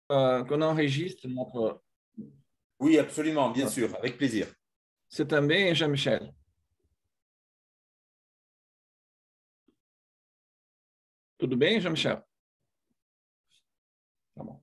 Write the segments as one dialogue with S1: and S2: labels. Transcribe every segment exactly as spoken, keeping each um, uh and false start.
S1: euh, qu'on enregistre notre...
S2: Oui, absolument, bien sûr, avec plaisir.
S1: Você também, Jean-Michel? Tudo bem, Jean-Michel? Tá bom.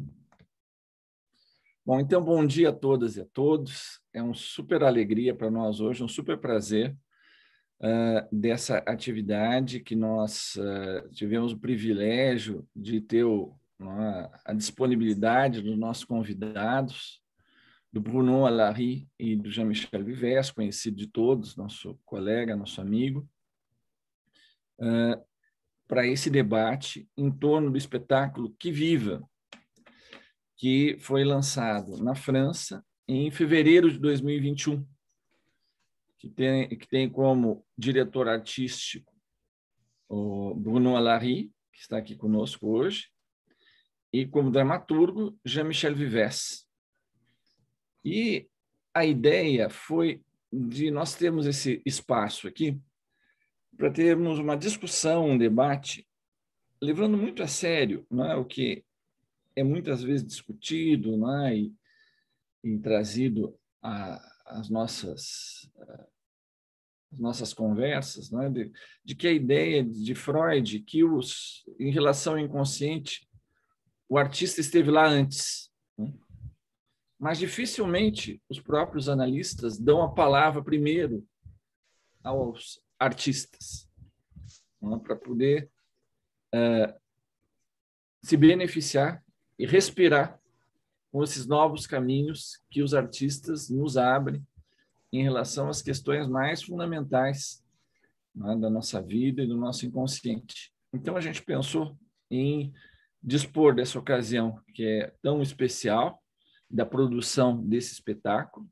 S1: Bom, então, bom dia a todas e a todos. É uma super alegria para nós hoje, um super prazer uh, dessa atividade que nós uh, tivemos o privilégio de ter o, uh, a disponibilidade dos nossos convidados, do Bruno Alary e do Jean-Michel Vivès, conhecido de todos, nosso colega, nosso amigo, uh, para esse debate em torno do espetáculo Que Viva, que foi lançado na França em fevereiro de dois mil e vinte e um, que tem, que tem como diretor artístico o Bruno Alary, que está aqui conosco hoje, e como dramaturgo, Jean-Michel Vivès. E a ideia foi de nós termos esse espaço aqui para termos uma discussão, um debate, levando muito a sério, não é, o que é muitas vezes discutido, não é, e, e trazido às nossas, as nossas conversas, não é, de, de que a ideia de Freud, que os, em relação ao inconsciente, o artista esteve lá antes, né? Mas dificilmente os próprios analistas dão a palavra primeiro aos artistas, né, para poder uh, se beneficiar e respirar com esses novos caminhos que os artistas nos abrem em relação às questões mais fundamentais, né, da nossa vida e do nosso inconsciente. Então, a gente pensou em dispor dessa ocasião, que é tão especial, da produção desse espetáculo,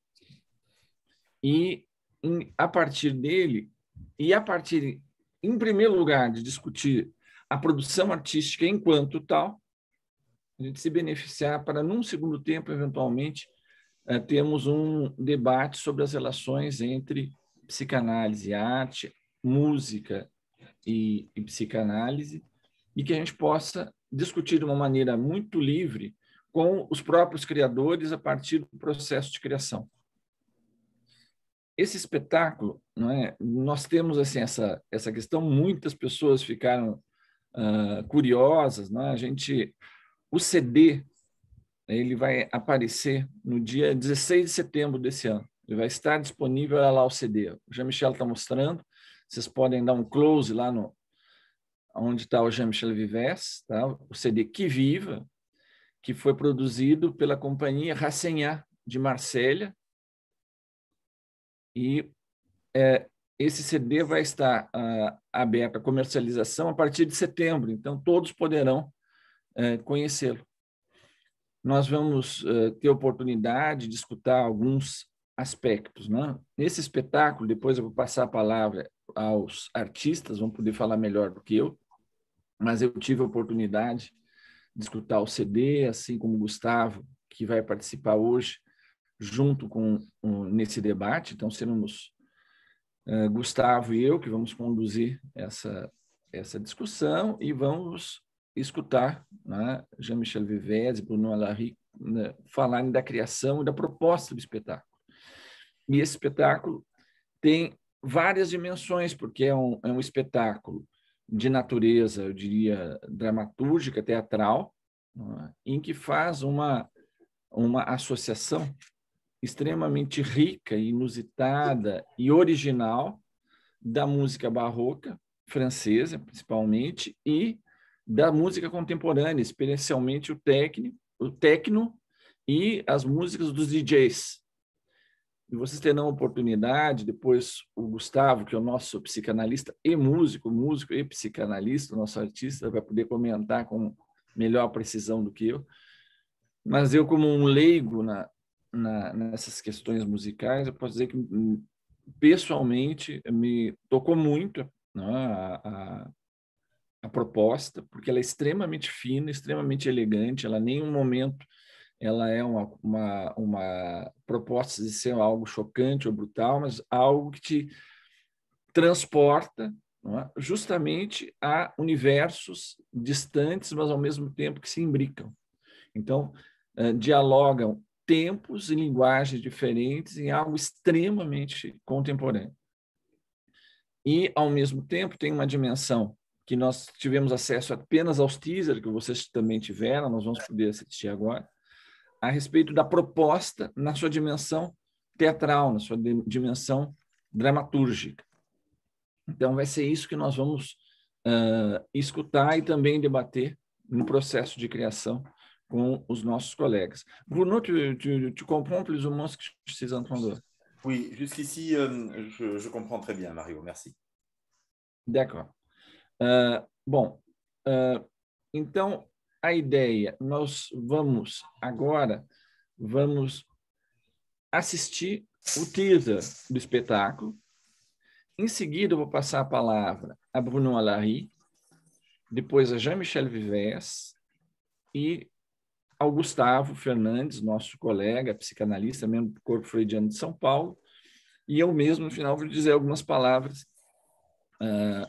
S1: e em, a partir dele, e a partir, em primeiro lugar, de discutir a produção artística enquanto tal, a gente se beneficiar para, num segundo tempo, eventualmente, eh, termos um debate sobre as relações entre psicanálise, arte, música e, e psicanálise, e que a gente possa discutir de uma maneira muito livre com os próprios criadores a partir do processo de criação. Esse espetáculo, não é? Nós temos assim essa essa questão, muitas pessoas ficaram uh, curiosas, não é? A gente, o C D, ele vai aparecer no dia dezesseis de setembro desse ano. Ele vai estar disponível, olha lá o C D. O Jean-Michel está mostrando. Vocês podem dar um close lá no onde está o Jean-Michel Vivès, tá? O C D Que Viva, que foi produzido pela companhia Rassenat de Marselha. E é, esse C D vai estar uh, aberto à comercialização a partir de setembro, então todos poderão uh, conhecê-lo. Nós vamos uh, ter oportunidade de escutar alguns aspectos, né? Nesse espetáculo, depois eu vou passar a palavra aos artistas, vão poder falar melhor do que eu, mas eu tive a oportunidade de escutar o C D, assim como o Gustavo, que vai participar hoje, junto com um, nesse debate. Então, seremos uh, Gustavo e eu que vamos conduzir essa, essa discussão e vamos escutar, né, Jean-Michel Vivès e Bruno Alary, né, falarem da criação e da proposta do espetáculo. E esse espetáculo tem várias dimensões, porque é um, é um espetáculo de natureza, eu diria, dramatúrgica, teatral, né, em que faz uma, uma associação extremamente rica, inusitada e original da música barroca francesa, principalmente, e da música contemporânea, especialmente o técnico, o techno e as músicas dos D Js. E vocês terão a oportunidade, depois o Gustavo, que é o nosso psicanalista e músico, músico e psicanalista, o nosso artista, vai poder comentar com melhor precisão do que eu. Mas eu, como um leigo na, na, nessas questões musicais, eu posso dizer que, pessoalmente, me tocou muito, né, a, a, a proposta, porque ela é extremamente fina, extremamente elegante, ela em nenhum momento ela é uma, uma, uma proposta de ser algo chocante ou brutal, mas algo que te transporta, não é, justamente a universos distantes, mas ao mesmo tempo que se imbricam. Então, uh, dialogam tempos e linguagens diferentes em algo extremamente contemporâneo. E, ao mesmo tempo, tem uma dimensão que nós tivemos acesso apenas aos teasers, que vocês também tiveram, nós vamos poder assistir agora, a respeito da proposta na sua dimensão teatral, na sua dimensão dramatúrgica. Então, vai ser isso que nós vamos uh, escutar e também debater no processo de criação com os nossos colegas. Bruno, tu, tu, tu comprends plus ou moins ce que je suis en train de...
S2: Oui, jusqu'ici, euh, je, je comprends très bien, Mario, merci.
S1: D'accord. Uh, bom, uh, então, a ideia, nós vamos agora, vamos assistir o teaser do espetáculo. Em seguida, eu vou passar a palavra a Bruno Alary, depois a Jean-Michel Vivès e ao Gustavo Fernandes, nosso colega, psicanalista, membro do Corpo Freudiano de São Paulo, e eu mesmo, no final, vou dizer algumas palavras uh,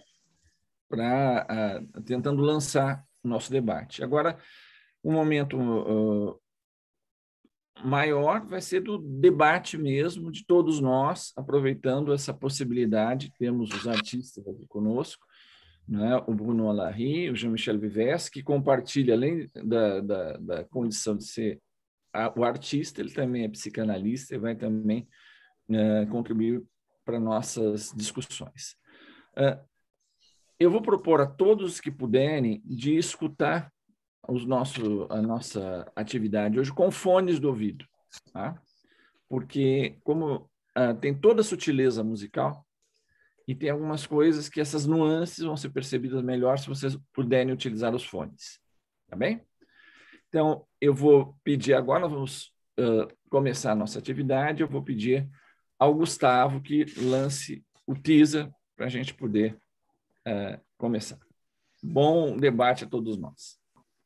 S1: para uh, tentando lançar o nosso debate. Agora, um momento uh, maior vai ser do debate mesmo de todos nós, aproveitando essa possibilidade. Temos os artistas aqui conosco, né? O Bruno Alary, o Jean-Michel Vivès, que compartilha, além da, da, da condição de ser a, o artista, ele também é psicanalista e vai também uh, contribuir para nossas discussões. Uh, eu vou propor a todos que puderem de escutar os nosso, a nossa atividade hoje com fones do ouvido, tá? Porque como uh, tem toda a sutileza musical e tem algumas coisas que essas nuances vão ser percebidas melhor se vocês puderem utilizar os fones, tá bem? Então, eu vou pedir agora, nós vamos uh, começar a nossa atividade, eu vou pedir ao Gustavo que lance o teaser para a gente poder uh, começar. Bom debate a todos nós.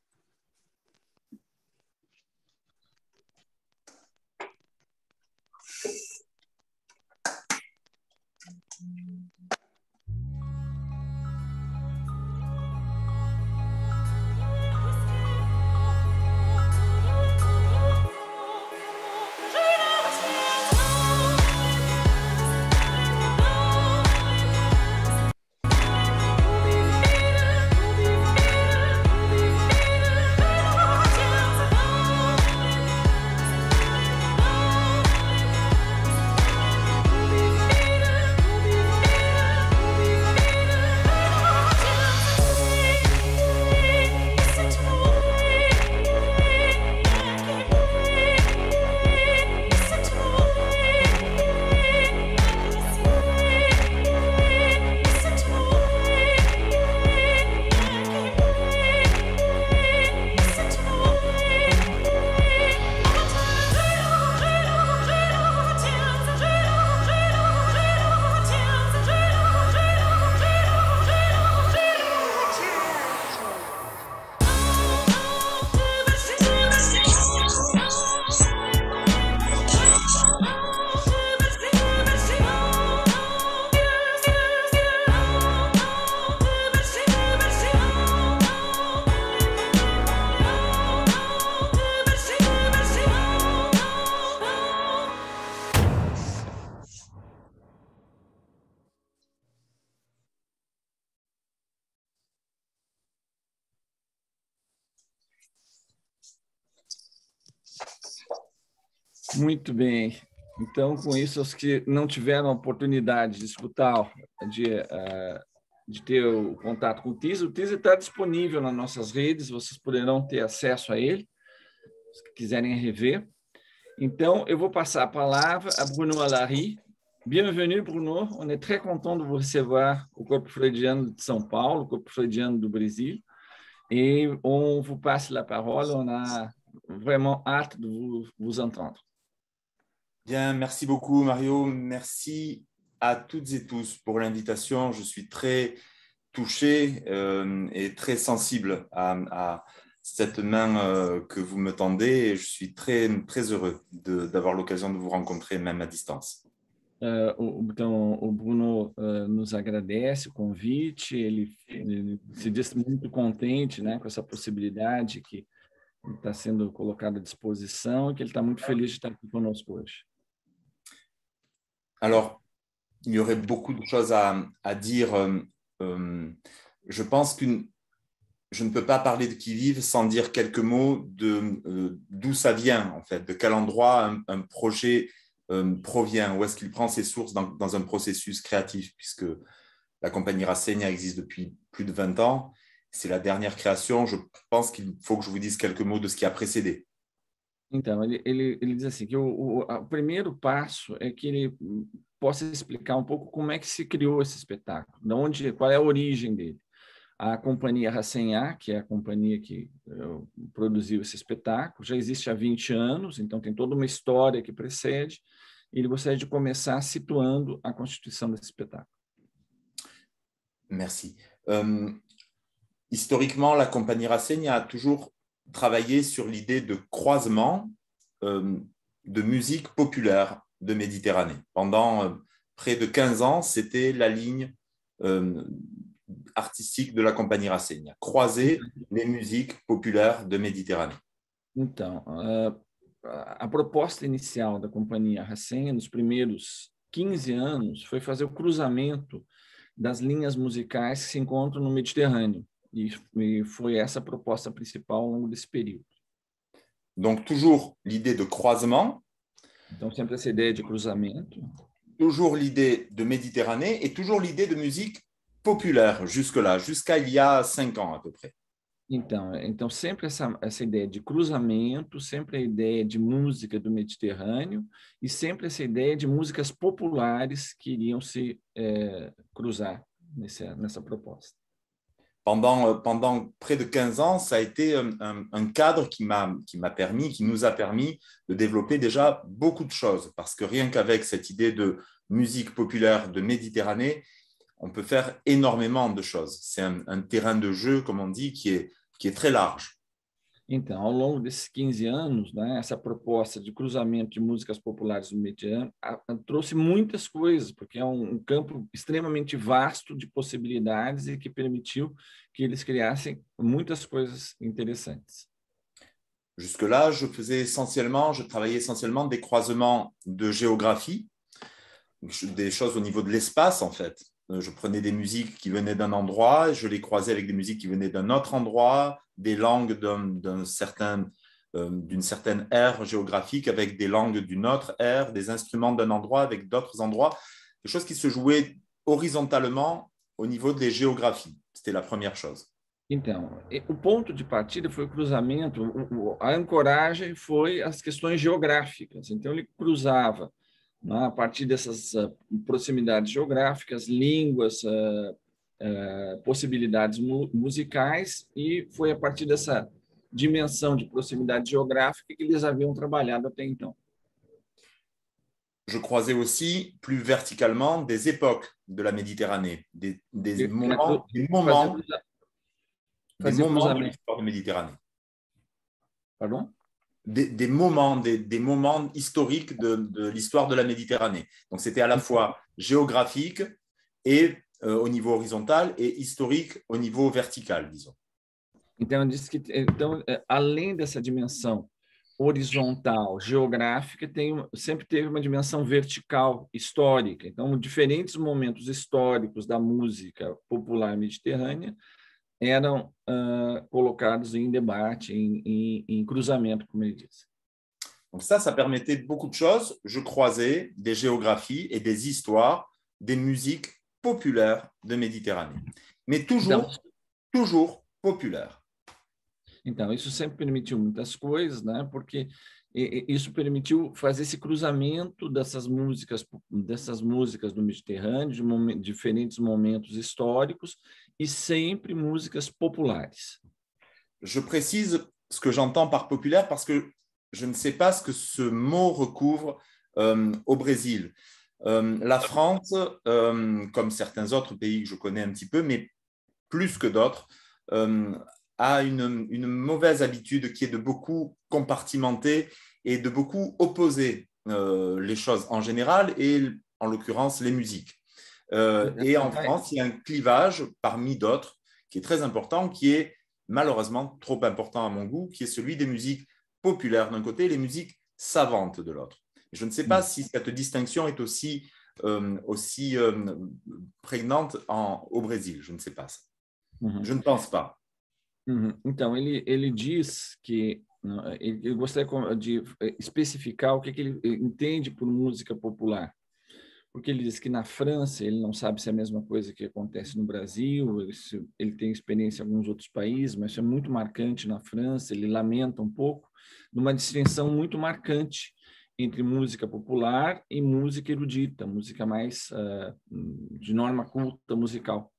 S1: Muito bem. Então, com isso, os que não tiveram a oportunidade de escutar, de, uh, de ter o contato com o teaser, o teaser está disponível nas nossas redes, vocês poderão ter acesso a ele, se quiserem rever. Então, eu vou passar a palavra a Bruno Alary. Bienvenue, Bruno. On est très content de vous recevoir au Corpo Freudiano de São Paulo, au Corpo Freudiano do Brésil. Et on vous passe la parole. On a vraiment hâte de vous, vous entendre.
S2: Bien, merci beaucoup, Mario. Merci à toutes et tous pour l'invitation. Je suis très touché euh, et très sensible à, à cette main euh, que vous me tendez. Et je suis très, très heureux d'avoir l'occasion de vous rencontrer, même à distance.
S1: Uh, então, o Bruno uh, nos agradece o convite, ele, ele se diz muito contente, né, com essa possibilidade que está sendo colocado à disposição e que ele está muito feliz de estar aqui conosco hoje.
S2: Alors, il y aurait beaucoup de choses à, à dire. Euh, euh, je pense que je ne peux pas parler de Qui Vive sans dire quelques mots de euh, d'où ça vient, en fait, de quel endroit un, un projet euh, provient, où est-ce qu'il prend ses sources dans, dans un processus créatif, puisque la compagnie Rassegna existe depuis plus de vingt ans. C'est la dernière création. Je pense qu'il faut que je vous dise quelques mots de ce qui a précédé.
S1: Então, ele, ele, ele diz assim, que o, o, o primeiro passo é que ele possa explicar um pouco como é que se criou esse espetáculo, de onde, qual é a origem dele. A companhia Rassegna, que é a companhia que uh, produziu esse espetáculo, já existe há vinte anos, então tem toda uma história que precede, e ele gostaria de começar situando a constituição desse espetáculo.
S2: Merci. Euh, historiquement, la compagnie Rassegna a toujours travaillé sur l'idée de croisement euh, de musique populaire de Méditerranée. Pendant euh, près de quinze ans, c'était la ligne euh, artistique de la compagnie Rassegna, croiser les musiques populaires de Méditerranée.
S1: Então, uh, a proposta inicial da companhia Rassegna, nos primeiros quinze anos, foi fazer o cruzamento das linhas musicais que se encontram no Mediterrâneo. E, e foi essa a proposta principal ao longo desse período.
S2: Donc, toujours l'idée de croisement.
S1: Então, sempre essa ideia de cruzamento.
S2: Toujours l'idée de Méditerranée et toujours l'idée de musique populaire jusque-là, jusqu'à il y a cinq ans à peu près.
S1: Então, então sempre essa, essa ideia de cruzamento, sempre a ideia de música do Mediterrâneo e sempre essa ideia de músicas populares que iriam se é, cruzar nessa, nessa proposta.
S2: Pendant, pendant près de quinze ans, ça a été un, un, un cadre qui m'a, qui m'a permis, qui nous a permis de développer déjà beaucoup de choses. Parce que rien qu'avec cette idée de musique populaire de Méditerranée, on peut faire énormément de choses. C'est un, un terrain de jeu, comme on dit, qui est, qui est très large.
S1: Então, ao longo desses quinze anos, né, essa proposta de cruzamento de músicas populares do Mediterrâneo a, a, trouxe muitas coisas, porque é um, um campo extremamente vasto de possibilidades e que permitiu que eles criassem muitas coisas interessantes.
S2: Jusque-là, je faisais essentiellement, je travaillais essentiellement des croisements de géographie, des choses au niveau de l'espace, en fait. Je prenais des musiques qui venaient d'un endroit, je les croisais avec des musiques qui venaient d'un autre endroit, des langues d'un, d'un certain, euh, d'une certaine aire géographique avec des langues d'une autre aire, des instruments d'un endroit avec d'autres endroits, des choses qui se jouaient horizontalement au niveau des géographies. C'était la première chose.
S1: Então, o ponto de partida foi o cruzamento, a ancoragem foi as questões geográficas. Então, ele cruzava, né, a partir dessas uh, proximidades geográficas, línguas, uh, uh, possibilidades mu musicais, e foi a partir dessa dimensão de proximidade geográfica que eles haviam trabalhado até então.
S2: Je croisais aussi plus verticalement des époques de la Méditerranée, des, des
S1: Et,
S2: moments, des moments, des moments de l'histoire de Méditerranée.
S1: Pardon?
S2: Des, des moments, des, des moments historiques de, de l'histoire de la Méditerranée. Donc, c'était à la fois géographique et euh, au niveau horizontal et historique au niveau vertical, disons.
S1: Então, eu disse que, então, além dessa dimensão horizontal, geográfica, tem, sempre teve uma dimensão vertical, histórica. Então, diferentes momentos históricos da música popular mediterrânea eram uh, colocados em debate, em, em, em cruzamento, como ele disse.
S2: Donc ça, ça permettait beaucoup de choses. Je croisais des géographies et des histoires des musiques populaires de Méditerranée. Mais toujours, então, toujours populaires.
S1: Então, isso sempre permitiu muitas coisas, né? Porque isso permitiu fazer esse cruzamento dessas músicas, dessas músicas do Mediterrâneo, de momen- diferentes momentos históricos, e sempre músicas populares.
S2: Je précise ce que j'entends par populaire parce que je ne sais pas ce que ce mot recouvre euh, au Brésil. Euh, la France, euh, comme certains autres pays que je connais un petit peu, mais plus que d'autres, euh, a une, une mauvaise habitude qui est de beaucoup compartimenter et de beaucoup opposer euh, les choses en général et en l'occurrence les musiques. Euh, et en France, il y a un clivage parmi d'autres qui est très important, qui est malheureusement trop important à mon goût, qui est celui des musiques populaires d'un côté et les musiques savantes de l'autre. Je ne sais pas si cette distinction est aussi, euh, aussi euh, prégnante en, au Brésil, je ne sais pas.
S1: Uhum.
S2: Je ne pense pas.
S1: Uhum. Então, ele, ele diz que ele, ele gostaria de especificar o que, que ele entende por música popular. Porque ele diz que na França ele não sabe se é a mesma coisa que acontece no Brasil, ele, ele tem experiência em alguns outros países, mas isso é muito marcante na França, ele lamenta um pouco, numa distinção muito marcante entre música popular e música erudita, música mais uh, de norma culta musical.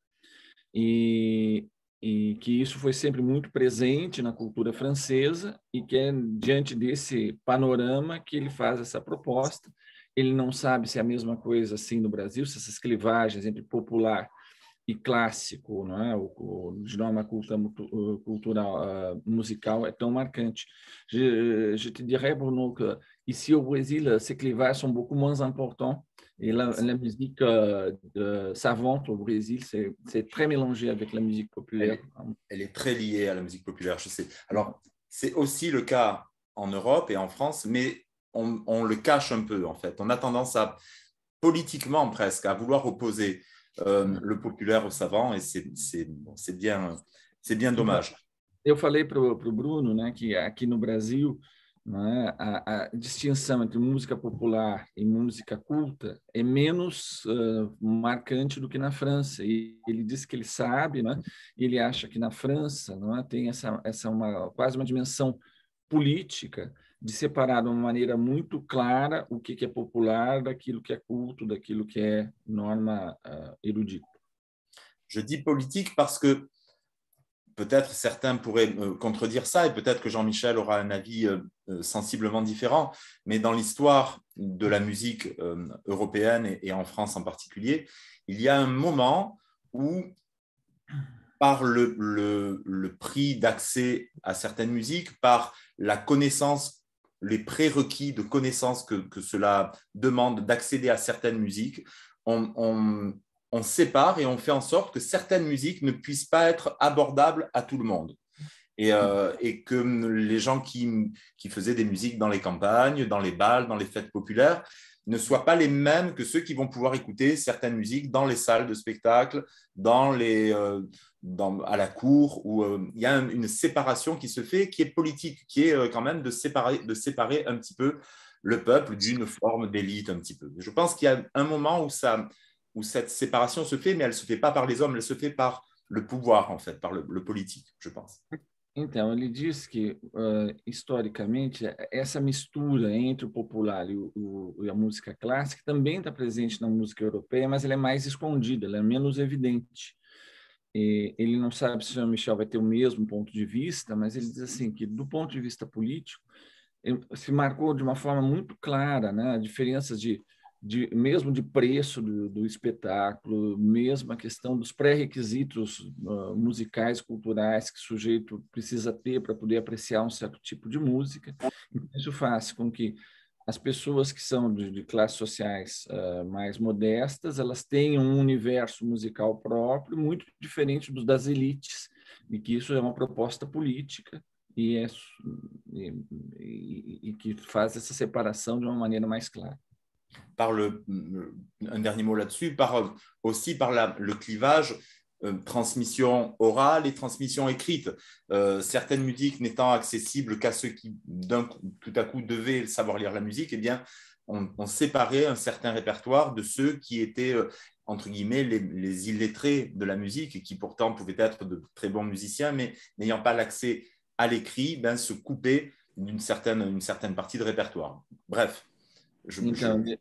S1: E, e que isso foi sempre muito presente na cultura francesa e que é diante desse panorama que ele faz essa proposta. Ele não sabe se é a mesma coisa assim no Brasil, se essas clivagens entre popular e clássico, não é? o, o, de norma culta, cultural, uh, musical, é tão marquante. Je, je te dirais, Bruno, que ici au Brésil, ces clivages sont beaucoup moins importants. Et la, la musique euh, de, savante au Brésil, c'est très mélangé avec la musique populaire.
S2: Elle, elle est très liée à la musique populaire, je sais. Alors, c'est aussi le cas en Europe et en France, mais on, on le cache un peu, en fait. On a tendance à, politiquement presque, à vouloir opposer euh, le populaire au savant, et c'est bon, bien, bien dommage.
S1: Eu falei para o Bruno, né, que aqui no Brasil, né, a, a distinção entre música popular e música culta é menos uh, marcante do que na França. E ele disse que ele sabe, né, ele acha que na França, né, tem essa, essa uma, quase uma dimensão política de separar de uma maneira muito clara o que é popular daquilo que é culto, daquilo que é norma uh, erudita.
S2: Je dis politique parce que peut-être certains pourraient me contredire ça et peut-être que Jean-Michel aura un avis euh, sensiblement différent, mais dans l'histoire de la musique euh, européenne et, et en France en particulier, il y a un moment où, par le, le, le prix d'accès à certaines musiques, par la connaissance, les prérequis de connaissance que, que cela demande d'accéder à certaines musiques, on, on, on sépare et on fait en sorte que certaines musiques ne puissent pas être abordables à tout le monde. Et, euh, et que les gens qui, qui faisaient des musiques dans les campagnes, dans les bals, dans les fêtes populaires, ne soient pas les mêmes que ceux qui vont pouvoir écouter certaines musiques dans les salles de spectacle, dans les, euh, dans, à la cour, où euh, il y a un, une séparation qui se fait, qui est politique, qui est euh, quand même de séparer, de séparer un petit peu le peuple d'une forme d'élite un petit peu. Je pense qu'il y a un moment où, ça, où cette séparation se fait, mais elle ne se fait pas par les hommes, elle se fait par le pouvoir, en fait, par le, le politique, je pense.
S1: Então, ele diz que, uh, historicamente, essa mistura entre o popular e, o, o, e a música clássica também está presente na música europeia, mas ela é mais escondida, ela é menos evidente. E ele não sabe se o Jean-Michel vai ter o mesmo ponto de vista, mas ele diz assim que, do ponto de vista político, se marcou de uma forma muito clara, né, a diferença de De, mesmo de preço do, do espetáculo, mesmo a questão dos pré-requisitos uh, musicais, culturais que o sujeito precisa ter para poder apreciar um certo tipo de música. Isso faz com que as pessoas que são de, de classes sociais uh, mais modestas, elas tenham um universo musical próprio muito diferente dos das elites, e que isso é uma proposta política e, é, e, e, e que faz essa separação de uma maneira mais clara.
S2: Par le, un dernier mot là-dessus, par, aussi par la, le clivage euh, transmission orale et transmission écrite. Euh, certaines musiques n'étant accessibles qu'à ceux qui, d'un, tout à coup, devaient savoir lire la musique, eh bien, on, on séparait un certain répertoire de ceux qui étaient, euh, entre guillemets, les, les illettrés de la musique et qui pourtant pouvaient être de très bons musiciens, mais n'ayant pas l'accès à l'écrit, ben, se couper d'une certaine, une certaine partie de répertoire. Bref. Je,
S1: então,
S2: je...
S1: ele,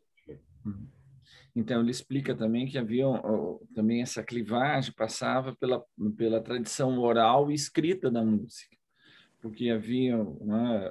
S1: então, ele explica também que havia também essa clivagem, passava pela, pela tradição oral e escrita da música, porque havia, né,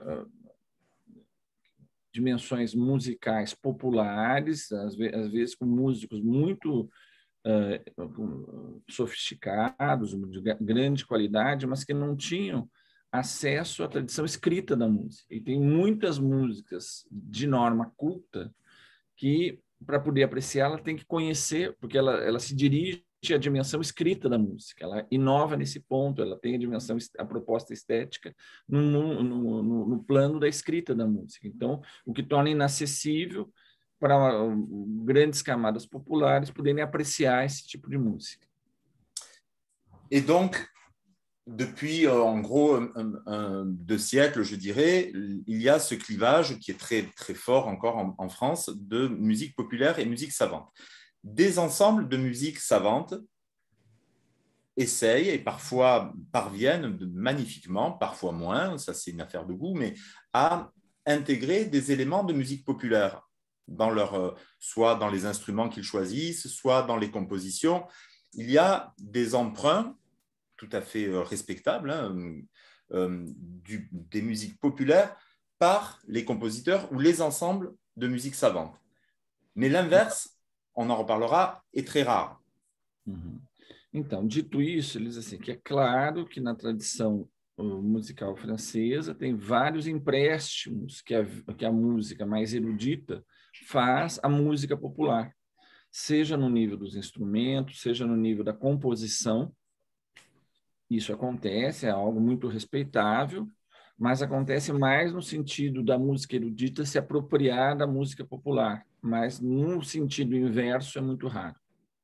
S1: dimensões musicais populares, às vezes, às vezes com músicos muito uh, sofisticados, de grande qualidade, mas que não tinham acesso à tradição escrita da música. E tem muitas músicas de norma culta que, para poder apreciar, ela tem que conhecer, porque ela, ela se dirige a dimensão escrita da música. Ela inova nesse ponto, ela tem a dimensão, a proposta estética no, no, no, no plano da escrita da música. Então, o que torna inacessível para grandes camadas populares poderem apreciar esse tipo de música.
S2: Et donc, depuis euh, en gros un, un, deux siècles, je dirais, il y a ce clivage qui est très, très fort encore en, en France de musique populaire et musique savante. Des ensembles de musique savante essayent et parfois parviennent magnifiquement, parfois moins, ça c'est une affaire de goût, mais à intégrer des éléments de musique populaire, dans leur, soit dans les instruments qu'ils choisissent, soit dans les compositions. Il y a des emprunts tout à fait respectables hein, euh, du, des musiques populaires par les compositeurs ou les ensembles de musique savante. Mais l'inverse, on en reparlera, est très rare.
S1: Uhum. Então, dito isso, eles assim que é claro que na tradição uh, musical francesa tem vários empréstimos que a, que a música mais erudita faz à música popular, seja no nível dos instrumentos, seja no nível da composição. Isso acontece, é algo muito respeitável, mas acontece mais no sentido da música erudita se apropriar da música popular, mas no sentido inverso é muito raro.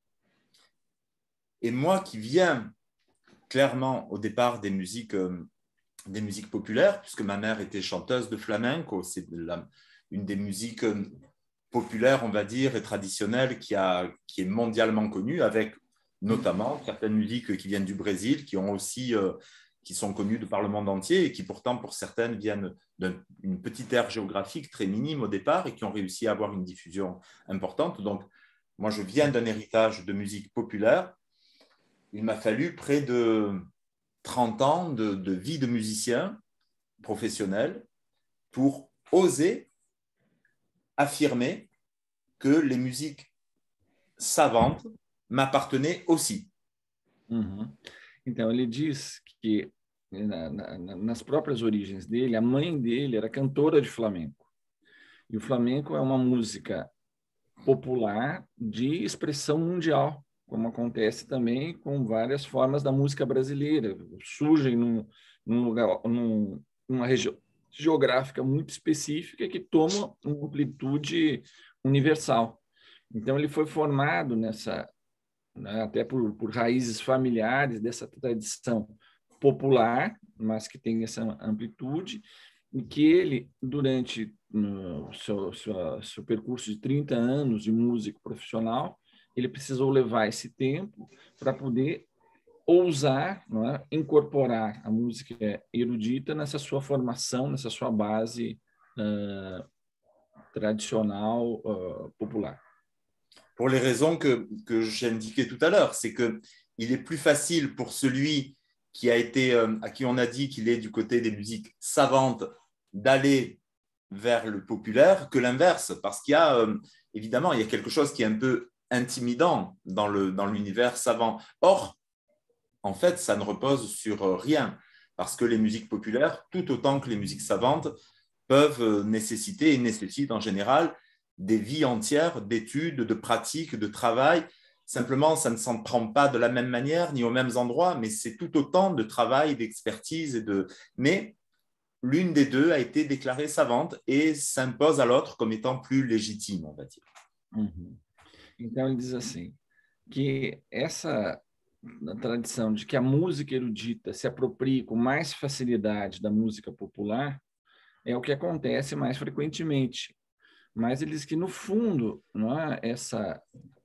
S2: Et moi qui viens clairement au départ des musiques, euh, des musiques populaires, puisque ma mère était chanteuse de flamenco, c'est la, une des musiques euh, populaires, on va dire, et traditionnelles qui, a, qui est mondialement connue, avec notamment certaines musiques qui viennent du Brésil, qui ont aussi, euh, qui sont connues de par le monde entier et qui pourtant pour certaines viennent d'une petite aire géographique très minime au départ et qui ont réussi à avoir une diffusion importante. Donc moi je viens d'un héritage de musique populaire. Il m'a fallu près de trente ans de, de vie de musicien professionnel pour oser affirmer que les musiques savantes m'appartenait aussi.
S1: Uhum. Então, ele diz que na, na, nas próprias origens dele, a mãe dele era cantora de flamenco. E o flamenco é uma música popular de expressão mundial, como acontece também com várias formas da música brasileira. Surgem num, num lugar, num, numa região geográfica muito específica que toma uma amplitude universal. Então, ele foi formado nessa né, até por, por raízes familiares dessa tradição popular, mas que tem essa amplitude, e que ele, durante o seu, seu, seu percurso de trinta anos de músico profissional, ele precisou levar esse tempo para poder ousar, não é, incorporar a música erudita nessa sua formação, nessa sua base uh, tradicional uh, popular.
S2: Pour les raisons que, que j'indiquais tout à l'heure, c'est qu'il est plus facile pour celui qui a été, euh, à qui on a dit qu'il est du côté des musiques savantes d'aller vers le populaire que l'inverse, parce qu'il y a, euh, évidemment, il y a quelque chose qui est un peu intimidant dans le, dans l'univers savant. Or, en fait, ça ne repose sur rien, parce que les musiques populaires, tout autant que les musiques savantes, peuvent nécessiter et nécessitent en général des vies entières d'études, de pratiques, de travail. Simplement, ça ne s'en prend pas de la même manière ni aux mêmes endroits, mais c'est tout autant de travail, d'expertise. Et de... Mais l'une des deux a été déclarée savante et s'impose à l'autre comme étant plus légitime, on va dire.
S1: Uhum. Então, ele diz assim, que essa tradição de que a música erudita se aproprie com mais facilidade da música popular é o que acontece mais frequentemente. Mas ele diz que, no fundo, não é, essa,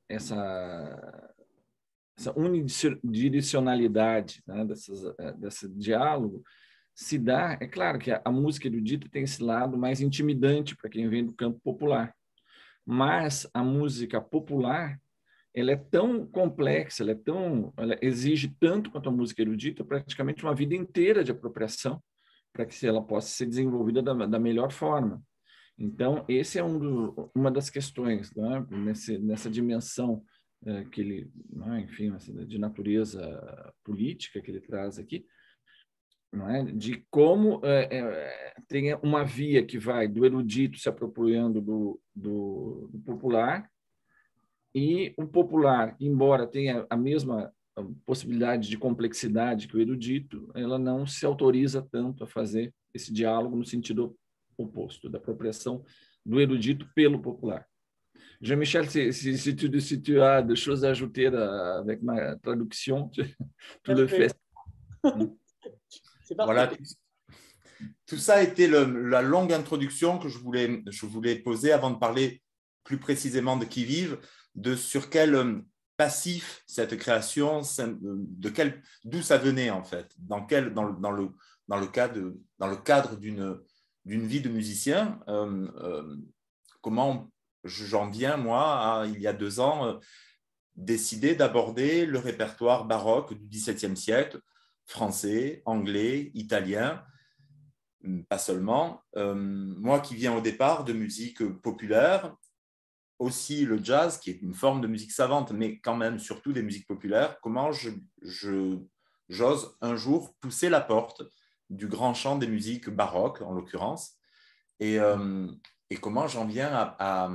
S1: essa, essa unidirecionalidade, né, dessas, desse diálogo se dá, é claro que a, a música erudita tem esse lado mais intimidante para quem vem do campo popular, mas a música popular ela é tão complexa, ela, é tão, ela exige tanto quanto a música erudita, praticamente uma vida inteira de apropriação para que ela possa ser desenvolvida da, da melhor forma. Então, esse é um do, uma das questões, né? Nesse, nessa dimensão é, que ele, né? Enfim, de natureza política que ele traz aqui, não é? De como é, é, tem uma via que vai do erudito se apropriando do, do, do popular e o popular, embora tenha a mesma possibilidade de complexidade que o erudito, ela não se autoriza tanto a fazer esse diálogo no sentido oposto, da apropriação do erudito pelo popular. Jean-Michel, si, si, si, tu, si tu as des choses à ajouter avec ma traduction, tu, tu le fais.
S2: C'est parfait. Voilà. Tout ça a été le, la longue introduction que je voulais, je voulais poser avant de parler plus précisément de Qui vive, de sur quel passif cette création, de quel, d'où ça venait en fait, dans, quel, dans, dans, le, dans, le, cadre, dans le cadre d'une, d'une vie de musicien, euh, euh, comment j'en viens moi, à, il y a deux ans, euh, décider d'aborder le répertoire baroque du dix-septième siècle, français, anglais, italien, pas seulement. Euh, moi qui viens au départ de musique populaire, aussi le jazz, qui est une forme de musique savante, mais quand même surtout des musiques populaires, comment je, je, j'ose un jour pousser la porte du grand chant des musiques baroques, en l'occurrence, et, euh, et comment j'en viens à, à,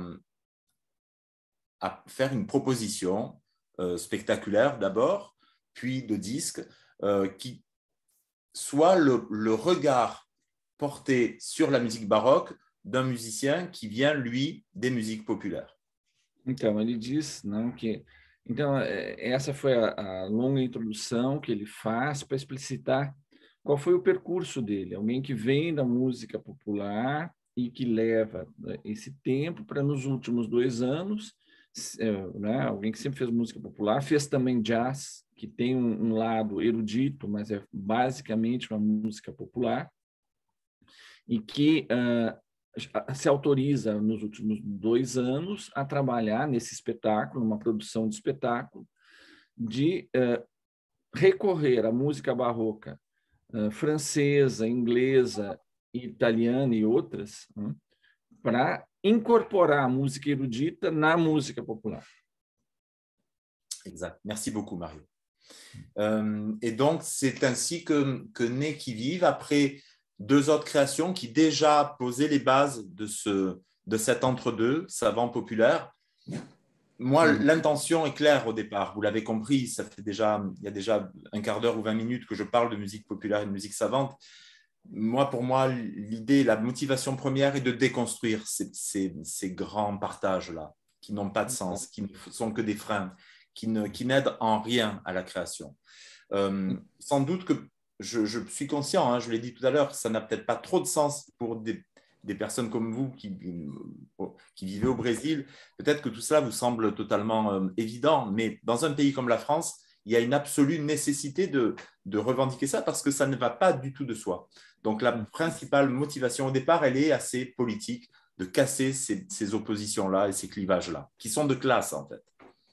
S2: à faire une proposition euh, spectaculaire d'abord, puis de disque, euh, qui soit le, le regard porté sur la musique baroque d'un musicien qui vient, lui, des musiques populaires.
S1: Então, ele diz, não, que... Então, essa foi a, a longa introdução que ele faz para explicitar qual foi o percurso dele. Alguém que vem da música popular e que leva esse tempo para, nos últimos dois anos, né, alguém que sempre fez música popular, fez também jazz, que tem um, um lado erudito, mas é basicamente uma música popular, e que uh, se autoriza nos últimos dois anos a trabalhar nesse espetáculo, numa produção de espetáculo, de uh, recorrer à música barroca uh, francesa, inglesa, italiana e outras, né, para incorporar a música erudita na música popular.
S2: Exact. Merci beaucoup, Mario. Euh, et donc, c'est ainsi que, que naît Qui vive, après deux autres créations qui déjà posaient les bases de, ce, de cet entre-deux savant populaire. Moi, mmh. l'intention est claire au départ, vous l'avez compris, ça fait déjà, il y a déjà un quart d'heure ou vingt minutes que je parle de musique populaire et de musique savante. Moi, pour moi, l'idée, la motivation première est de déconstruire ces, ces, ces grands partages-là, qui n'ont pas de sens, qui ne sont que des freins, qui, ne, qui n'aident en rien à la création. Euh, sans doute que je, je suis conscient, hein, je l'ai dit tout à l'heure, ça n'a peut-être pas trop de sens pour des, des personnes comme vous qui, qui vivez au Brésil. Peut-être que tout cela vous semble totalement euh, évident, mais dans un pays comme la France, il y a une absolue nécessité de, de revendiquer ça parce que ça ne va pas du tout de soi. Donc la principale motivation au départ, elle est assez politique, de casser ces, ces oppositions-là et ces clivages-là, qui sont de classe en fait.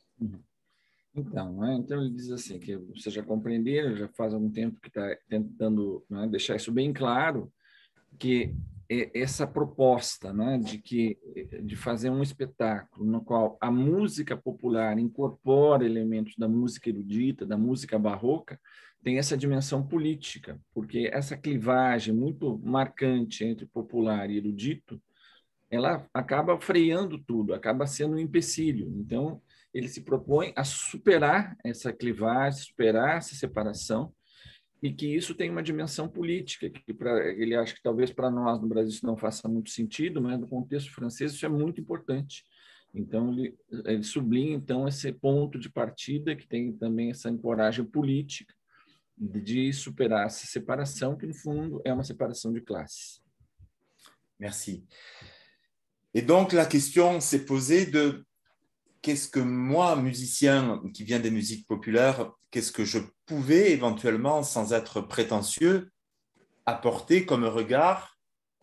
S1: Então, né, então ele diz assim, que vocês já compreenderam, já faz algum tempo que está tentando, né, deixar isso bem claro, que essa proposta, né, de, que, de fazer um espetáculo no qual a música popular incorpora elementos da música erudita, da música barroca, tem essa dimensão política, porque essa clivagem muito marcante entre popular e erudito, ela acaba freando tudo, acaba sendo um empecilho. Então, ele se propõe a superar essa clivagem, superar essa separação, e que isso tem uma dimensão política, que pra, ele acha que talvez para nós no Brasil isso não faça muito sentido, mas no contexto francês isso é muito importante. Então, ele, ele sublinha então esse ponto de partida, que tem também essa ancoragem política, de superar essa separação, que no fundo é uma separação de classes.
S2: Merci. Et donc, la question s'est posée de qu'est-ce que moi, musicien qui vient des musiques populaires, qu'est-ce que je pouvais éventuellement, sans être prétentieux, apporter comme regard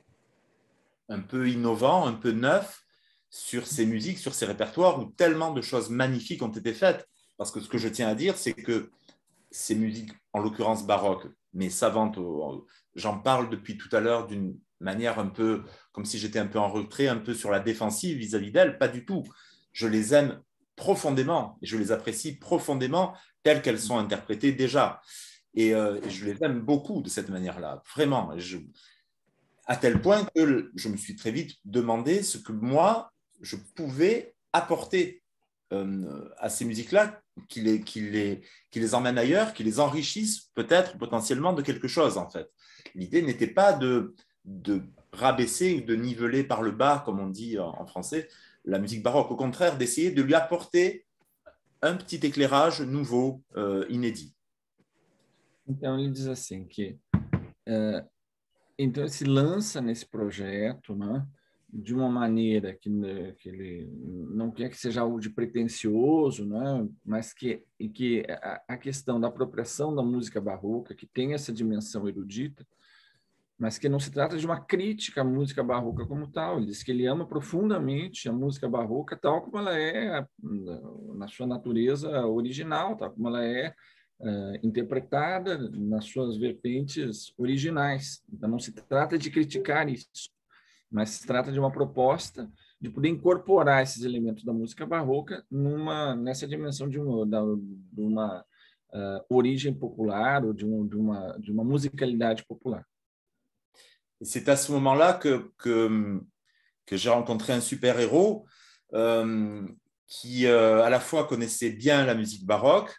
S2: un peu innovant, un peu neuf sur ces musiques, sur ces répertoires où tellement de choses magnifiques ont été faites. Parce que ce que je tiens à dire, c'est que ces musiques, en l'occurrence baroques, mais savantes, j'en parle depuis tout à l'heure d'une manière un peu, comme si j'étais un peu en retrait, un peu sur la défensive vis-à-vis d'elles, pas du tout. Je les aime profondément et je les apprécie profondément telles qu'elles sont interprétées déjà. Et, euh, et je les aime beaucoup de cette manière-là, vraiment. Je, à tel point que je me suis très vite demandé ce que moi, je pouvais apporter euh, à ces musiques-là, qui les, qui, les, qui les emmènent ailleurs, qui les enrichissent peut-être potentiellement de quelque chose, en fait. L'idée n'était pas de, de rabaisser ou de niveler par le bas, comme on dit en, en français, la musique baroque. Au contraire, d'essayer de lui apporter un petit éclairage nouveau, euh, inédit.
S1: Então, ele diz assim que é, então ele se lança nesse projeto, né, de uma maneira que, né, que ele não quer que seja algo de pretensioso, né, mas que, e que a, a questão da apropriação da música barroca, que tem essa dimensão erudita, mas que não se trata de uma crítica à música barroca como tal. Ele diz que ele ama profundamente a música barroca tal como ela é na sua natureza original, tal como ela é Uh, interpretada nas suas vertentes originais. Então, não se trata de criticar isso, mas se trata de uma proposta de poder incorporar esses elementos da música barroca numa, nessa dimensão de uma, da, de uma uh, origem popular ou de, um, de, uma, de uma musicalidade popular.
S2: C'est à ce moment-là que, que, que j'ai rencontré un super-héros euh, qui, euh, à la fois, connaissait bien la musique baroque,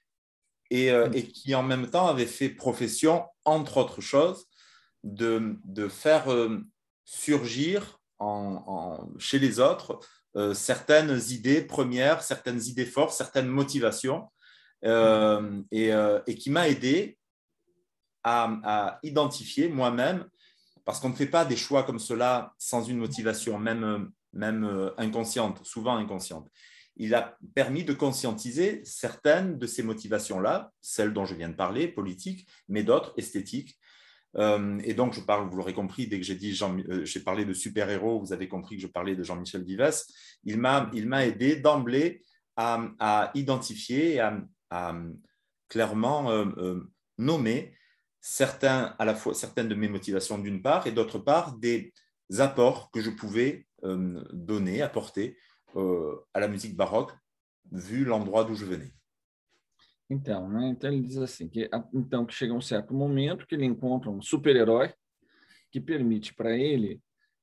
S2: Et, euh, et qui en même temps avait fait profession, entre autres choses, de, de faire euh, surgir en, en, chez les autres euh, certaines idées premières, certaines idées fortes, certaines motivations, euh, et, euh, et qui m'a aidé à, à identifier moi-même, parce qu'on ne fait pas des choix comme cela sans une motivation, même, même inconsciente, souvent inconsciente. Il a permis de conscientiser certaines de ces motivations-là, celles dont je viens de parler, politiques, mais d'autres, esthétiques. Euh, et donc, je parle, vous l'aurez compris, dès que j'ai dit Jean, euh, j'ai parlé de super-héros, vous avez compris que je parlais de Jean-Michel Vives. Il m'a, il m'a aidé d'emblée à, à identifier, à, à clairement euh, euh, nommer certains, à la fois, certaines de mes motivations d'une part, et d'autre part, des apports que je pouvais euh, donner, apporter à la musique baroque, vu l'endroit d'où je venais.
S1: Então, né? Então ele diz assim que então que chega um certo momento que ele encontra um super-herói que permite para ele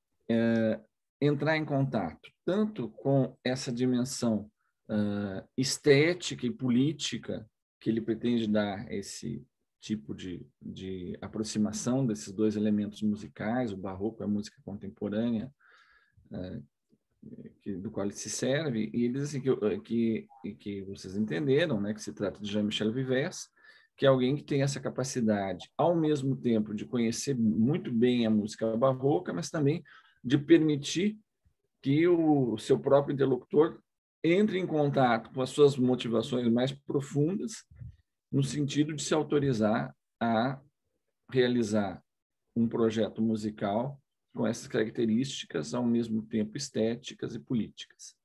S1: é, entrar em contato tanto com essa dimensão uh, estética e política que ele pretende dar a esse tipo de, de aproximação desses dois elementos musicais, o barroco e a música contemporânea, uh, Que, do qual ele se serve, e ele diz assim que, que, que vocês entenderam, né, que se trata de Jean-Michel Vives, que é alguém que tem essa capacidade, ao mesmo tempo, de conhecer muito bem a música barroca, mas também de permitir que o seu próprio interlocutor entre em contato com as suas motivações mais profundas, no sentido de se autorizar a realizar um projeto musical com essas caractéristicas, ao mesmo tempo estéticas et politiques.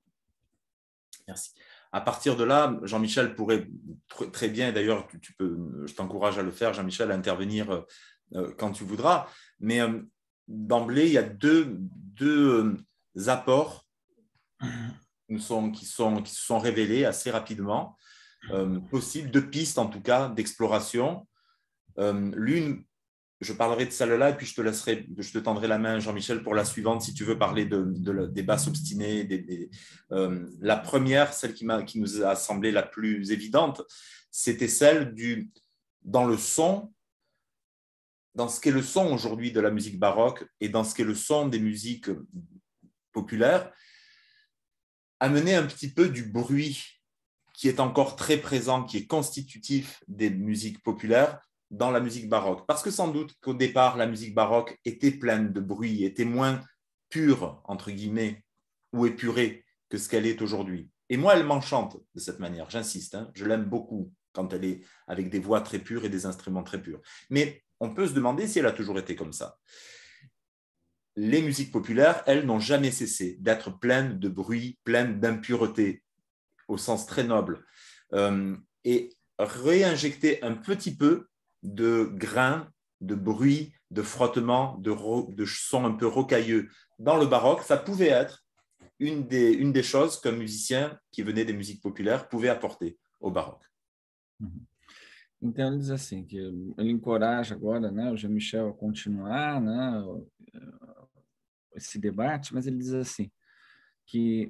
S2: Merci. À partir de là, Jean-Michel pourrait très bien, d'ailleurs, tu, tu peux, je t'encourage à le faire, Jean-Michel, à intervenir euh, quand tu voudras, mais euh, d'emblée, il y a deux, deux euh, apports qui, sont, qui, sont, qui se sont révélés assez rapidement, euh, possibles, deux pistes en tout cas d'exploration. Euh, L'une, je parlerai de celle-là et puis je te laisserai, je te tendrai la main, Jean-Michel, pour la suivante, si tu veux parler de, de, des basses obstinées. Des, des, euh, la première, celle qui, m'a, qui nous a semblé la plus évidente, c'était celle du, dans le son, dans ce qu'est le son aujourd'hui de la musique baroque et dans ce qu'est le son des musiques populaires, amener un petit peu du bruit qui est encore très présent, qui est constitutif des musiques populaires, dans la musique baroque. Parce que sans doute qu'au départ, la musique baroque était pleine de bruit, était moins pure, entre guillemets, ou épurée que ce qu'elle est aujourd'hui. Et moi, elle m'enchante de cette manière, j'insiste, hein, je l'aime beaucoup quand elle est avec des voix très pures et des instruments très purs. Mais on peut se demander si elle a toujours été comme ça. Les musiques populaires, elles, n'ont jamais cessé d'être pleines de bruit, pleines d'impureté, au sens très noble. Euh, et réinjecter un petit peu de grains, de bruit, de frottement, de, de sons un peu rocailleux dans le baroque, ça pouvait être une des, une des choses qu'un musicien qui venait des musiques populaires pouvait apporter au baroque.
S1: Então, ele diz assim, que ele encoraja agora, né, o Jean-Michel a continuar, né, esse debate, mas ele diz assim, que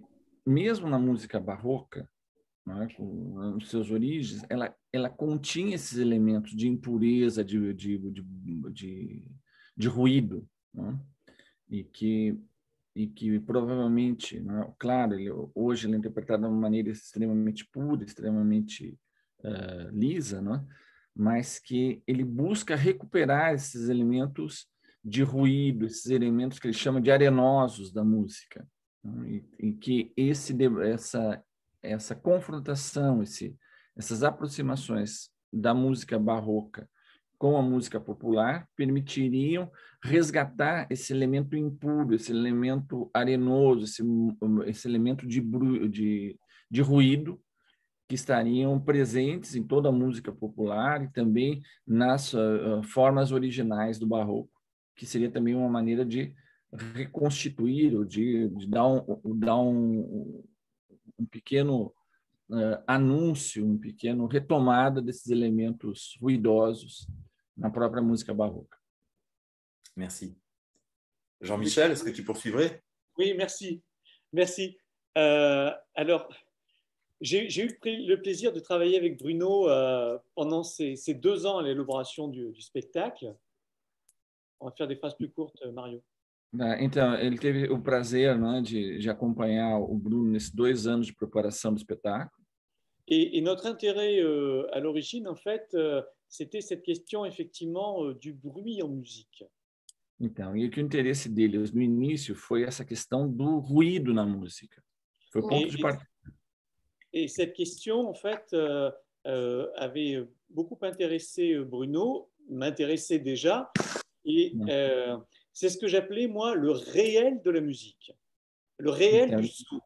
S1: mesmo na música barroca, não é, com os seus origens, ela, ela continha esses elementos de impureza, de, de, de, de, de ruído, não é? E que e que provavelmente, né, claro, ele, hoje ele é interpretado de uma maneira extremamente pura, extremamente uh, lisa, né, mas que ele busca recuperar esses elementos de ruído, esses elementos que ele chama de arenosos da música, né, e, e que esse, essa, essa confrontação, esse, essas aproximações da música barroca com a música popular permitiriam resgatar esse elemento impuro, esse elemento arenoso, esse, esse elemento de, de, de ruído que estariam presentes em toda a música popular e também nas uh, formas originais do barroco, que seria também uma maneira de reconstituir ou de, de dar, um, dar um, um pequeno uh, anúncio, um pequeno retomada desses elementos ruidosos na própria música barroca.
S2: Merci. Jean-Michel, est-ce que tu poursuivrais?
S3: Oui, merci. Merci. Euh, alors, j'ai eu le plaisir de travailler avec Bruno euh, pendant ces, ces deux ans à l'élaboration du, du spectacle. On va faire des phrases plus courtes, Mario.
S1: Então, ele teve o prazer, né, de, de acompanhar o Bruno nesses dois anos de preparação do espetáculo.
S3: Et, et notre intérêt euh, à l'origine, en fait, euh, c'était cette question, effectivement, euh, du bruit en musique.
S1: Então, e que o interesse deles no início foi essa questão do ruído na música. Foi o ponto
S3: et,
S1: de partida.
S3: Et cette question, en fait, euh, euh, avait beaucoup intéressé Bruno, m'intéressait déjà, et euh, c'est ce que j'appelais, moi, le réel de la musique, le réel
S1: então,
S3: du son.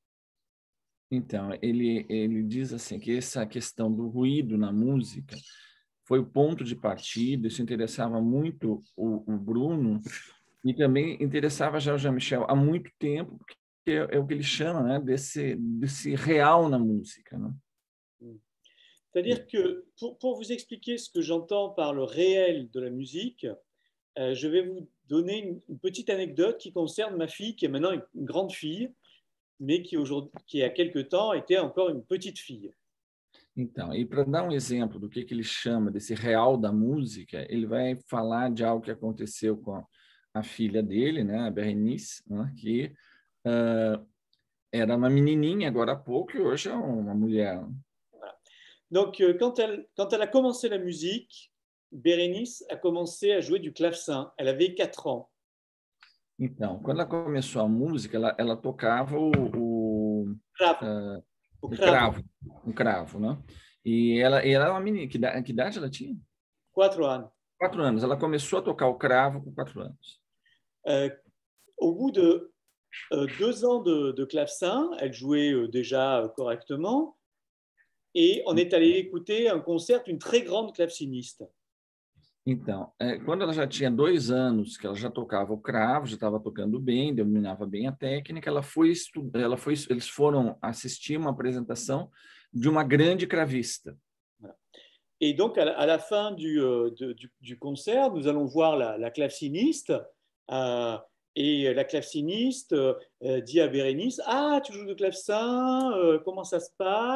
S1: Então, ele, ele diz assim que essa questão do ruído na música foi o ponto de partida, isso interessava muito o, o Bruno e também interessava já o Jean-Michel há muito tempo, porque é, é o que ele chama, né, desse, desse real na música, né?
S3: C'est-à-dire que, pour, pour vous expliquer ce que j'entends par le réel de la musique, euh, je vais vous donner une, une petite anecdote qui concerne ma fille, qui est maintenant une, une grande fille, mais qui, aujourd'hui, qui, a quelque temps, était encore une petite fille.
S1: Então, e para dar um exemplo do que, que ele chama desse real da música, ele vai falar de algo que aconteceu com a, a filha dele, né, a Berenice, né, que uh, era uma menininha agora há pouco e hoje é uma mulher.
S3: Donc, euh, quand, elle, quand elle a commencé la musique, Bérénice a commencé à jouer du clavecin. Elle avait quatre ans.
S1: Então, quando ela começou a música, ela, ela tocava o, o,
S3: cravo.
S1: Uh,
S3: o
S1: o
S3: cravo.
S1: cravo, o cravo, né? E ela, e ela era uma menina, que, que idade ela tinha?
S3: Quatro anos.
S1: Quatro anos. Ela começou a tocar o cravo com quatro anos.
S3: Euh, au bout de euh, deux ans de, de clavecin, elle jouait euh, déjà euh, correctement. Et on est allé écouter un concert d'une très grande claveciniste.
S1: Então, é, quando ela já tinha dois anos, que ela já tocava o cravo, já estava tocando bem, dominava bem a técnica, ela foi estudar, ela foi, eles foram assistir uma apresentação de uma grande cravista.
S3: Et donc, à la, à la fin du, euh, de, du, du concert, nous allons voir la, la claveciniste. Euh, et la claveciniste euh, dit à Bérénice, « Ah, tu joues du clavecin, euh, comment ça se passe ?»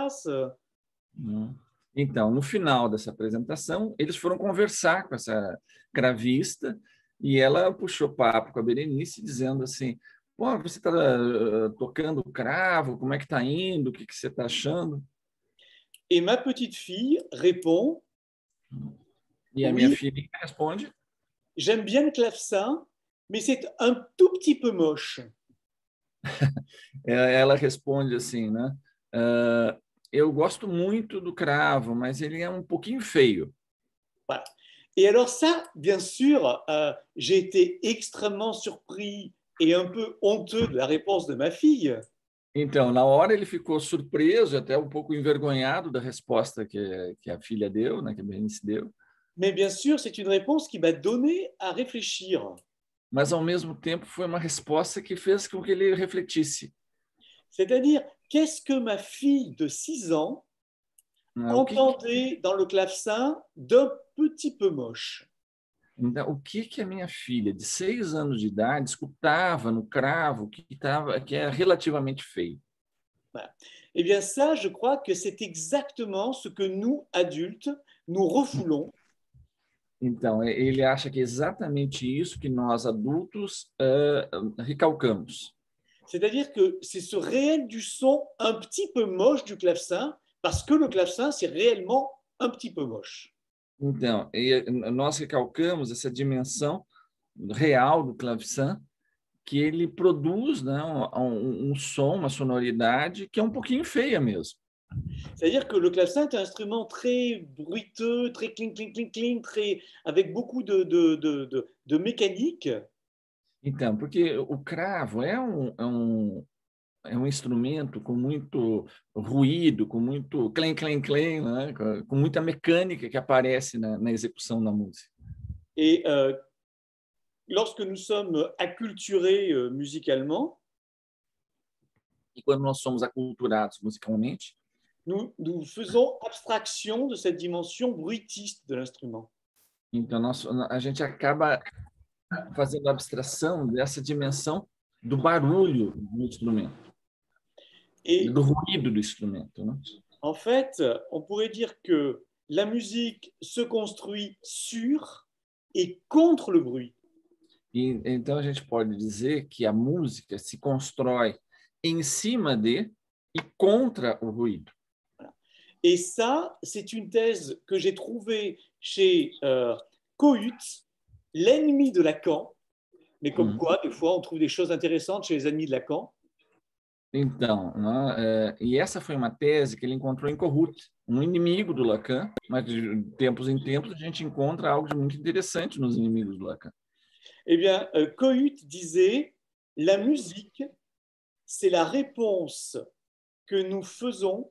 S1: Então, no final dessa apresentação, eles foram conversar com essa cravista e ela puxou papo com a Berenice, dizendo assim, pô, você está uh, tocando cravo, como é que está indo, o que, que você está achando?
S3: Et ma petite fille répond,
S1: e a
S3: oui,
S1: minha filha responde,
S3: j'aime bien le clavecin, mais c'est un tout petit peu moche.
S1: Ela responde assim, né? Uh, eu gosto muito do cravo, mas ele é um pouquinho feio.
S3: Voilà. Et alors ça, bien sûr, euh, j'ai été extrêmement surpris et un peu honteux de la réponse de ma fille.
S1: Então, na hora ele ficou surpreso, até um pouco envergonhado da resposta que, que a filha deu, né, que a Berenice deu.
S3: Mais bien sûr, c'est une réponse qui m'a donné à réfléchir.
S1: Mas, ao mesmo tempo, foi uma resposta que fez com que ele refletisse.
S3: C'est-à-dire, qu'est-ce que ma fille de six ans
S1: Ah,
S3: entendait
S1: que...
S3: dans le clavecin d'un petit peu moche?
S1: Então, o que que a minha filha de seis anos de idade escutava no cravo que, tava, que era relativamente feio?
S3: Voilà. Eh bien ça, je crois que c'est exactement ce que nous, adultes, nous refoulons.
S1: Então, ele acha que é exatamente isso que nós adultos uh, recalcamos.
S3: C'est-à-dire que c'est ce réel du son un petit peu moche du clavecin, parce que le clavecin, c'est réellement un petit peu moche.
S1: Então, e nós recalcamos essa dimensão real do clavecin, que ele produz, né, um, um som, uma sonoridade que é um pouquinho feia mesmo.
S3: C'est-à-dire que le clavecin est un instrument très bruiteux, très cling, cling, cling, cling, très, avec beaucoup de, de, de, de, de mécanique.
S1: Então, porque o cravo é um, é um, é um instrumento com muito ruído, com muito clem, clem, clem, né? com, com muita mecânica que aparece na, na execução da música.
S3: Et euh, lorsque nous sommes acculturés euh, musicalement,
S1: e quando nós somos aculturados musicalmente,
S3: nous, nous faisons abstraction de cette dimension bruitiste de l'instrument.
S1: Então, nós, a gente acaba fazendo abstração dessa dimensão do barulho do instrumento, et, do ruído do instrumento. Né?
S3: En fait, on pourrait dire que la musique se construit sur et contre le bruit.
S1: E, então, a gente pode dizer que a música se constrói em cima de e contra o ruído.
S3: Et ça, c'est une thèse que j'ai trouvée chez euh, Kohut, l'ennemi de Lacan. Mais comme mmh. quoi, des fois, on trouve des choses intéressantes chez les ennemis de Lacan.
S1: Então, né, é, e essa foi uma tese que ele encontrou em Kohut, um inimigo do Lacan, mas de tempos em tempos a gente encontra algo de muito interessante nos inimigos do Lacan.
S3: Eh bien, euh, Kohut disait, la musique, c'est la réponse que nous faisons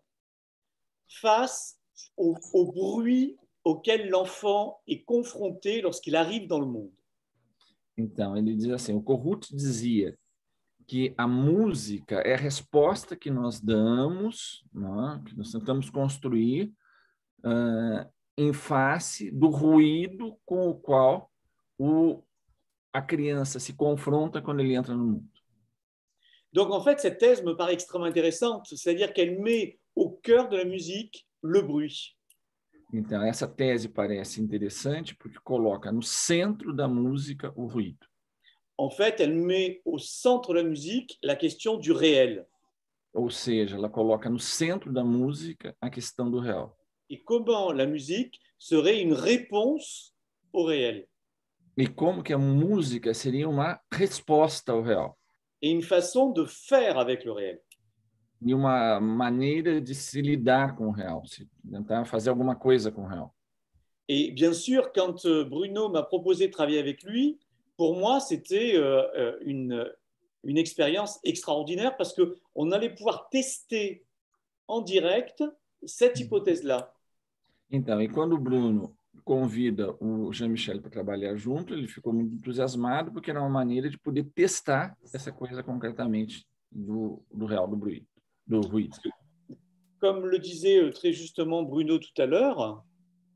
S3: face au, au bruit auquel l'enfant est confronté lorsqu'il arrive dans le monde.
S1: Então, ele diz assim, o Kohut dizia que a música é a resposta que nós damos, né, que nós tentamos construir uh, em face do ruído com o qual o, a criança se confronta quando ele entra no mundo.
S3: Donc, en fait, cette thèse me paraît extrêmement intéressante, c'est-à-dire qu'elle met au cœur de la musique le bruit.
S1: Então, essa tese parece interessante porque coloca no centro da música o ruído.
S3: En fait, elle met au centre de la musique la question du réel.
S1: Ou seja, ela coloca no centro da música a questão do real.
S3: Et comment la musique serait une réponse au réel.
S1: E como que a música seria uma resposta ao real.
S3: Et une façon de faire avec le réel.
S1: E uma maneira de se lidar com o real, se tentar fazer alguma coisa com o real.
S3: Et bien sûr, quand Bruno m'a proposé de travailler avec lui, pour moi, c'était euh, une, une expérience extraordinaire parce qu'on allait pouvoir tester en direct cette hypothèse-là.
S1: Então, e quando o Bruno convida o Jean-Michel para trabalhar junto, ele ficou muito entusiasmado porque era uma maneira de poder testar essa coisa concretamente do, do real, do ruído. Do ruído.
S3: Comme le disait très justement Bruno tout à l'heure,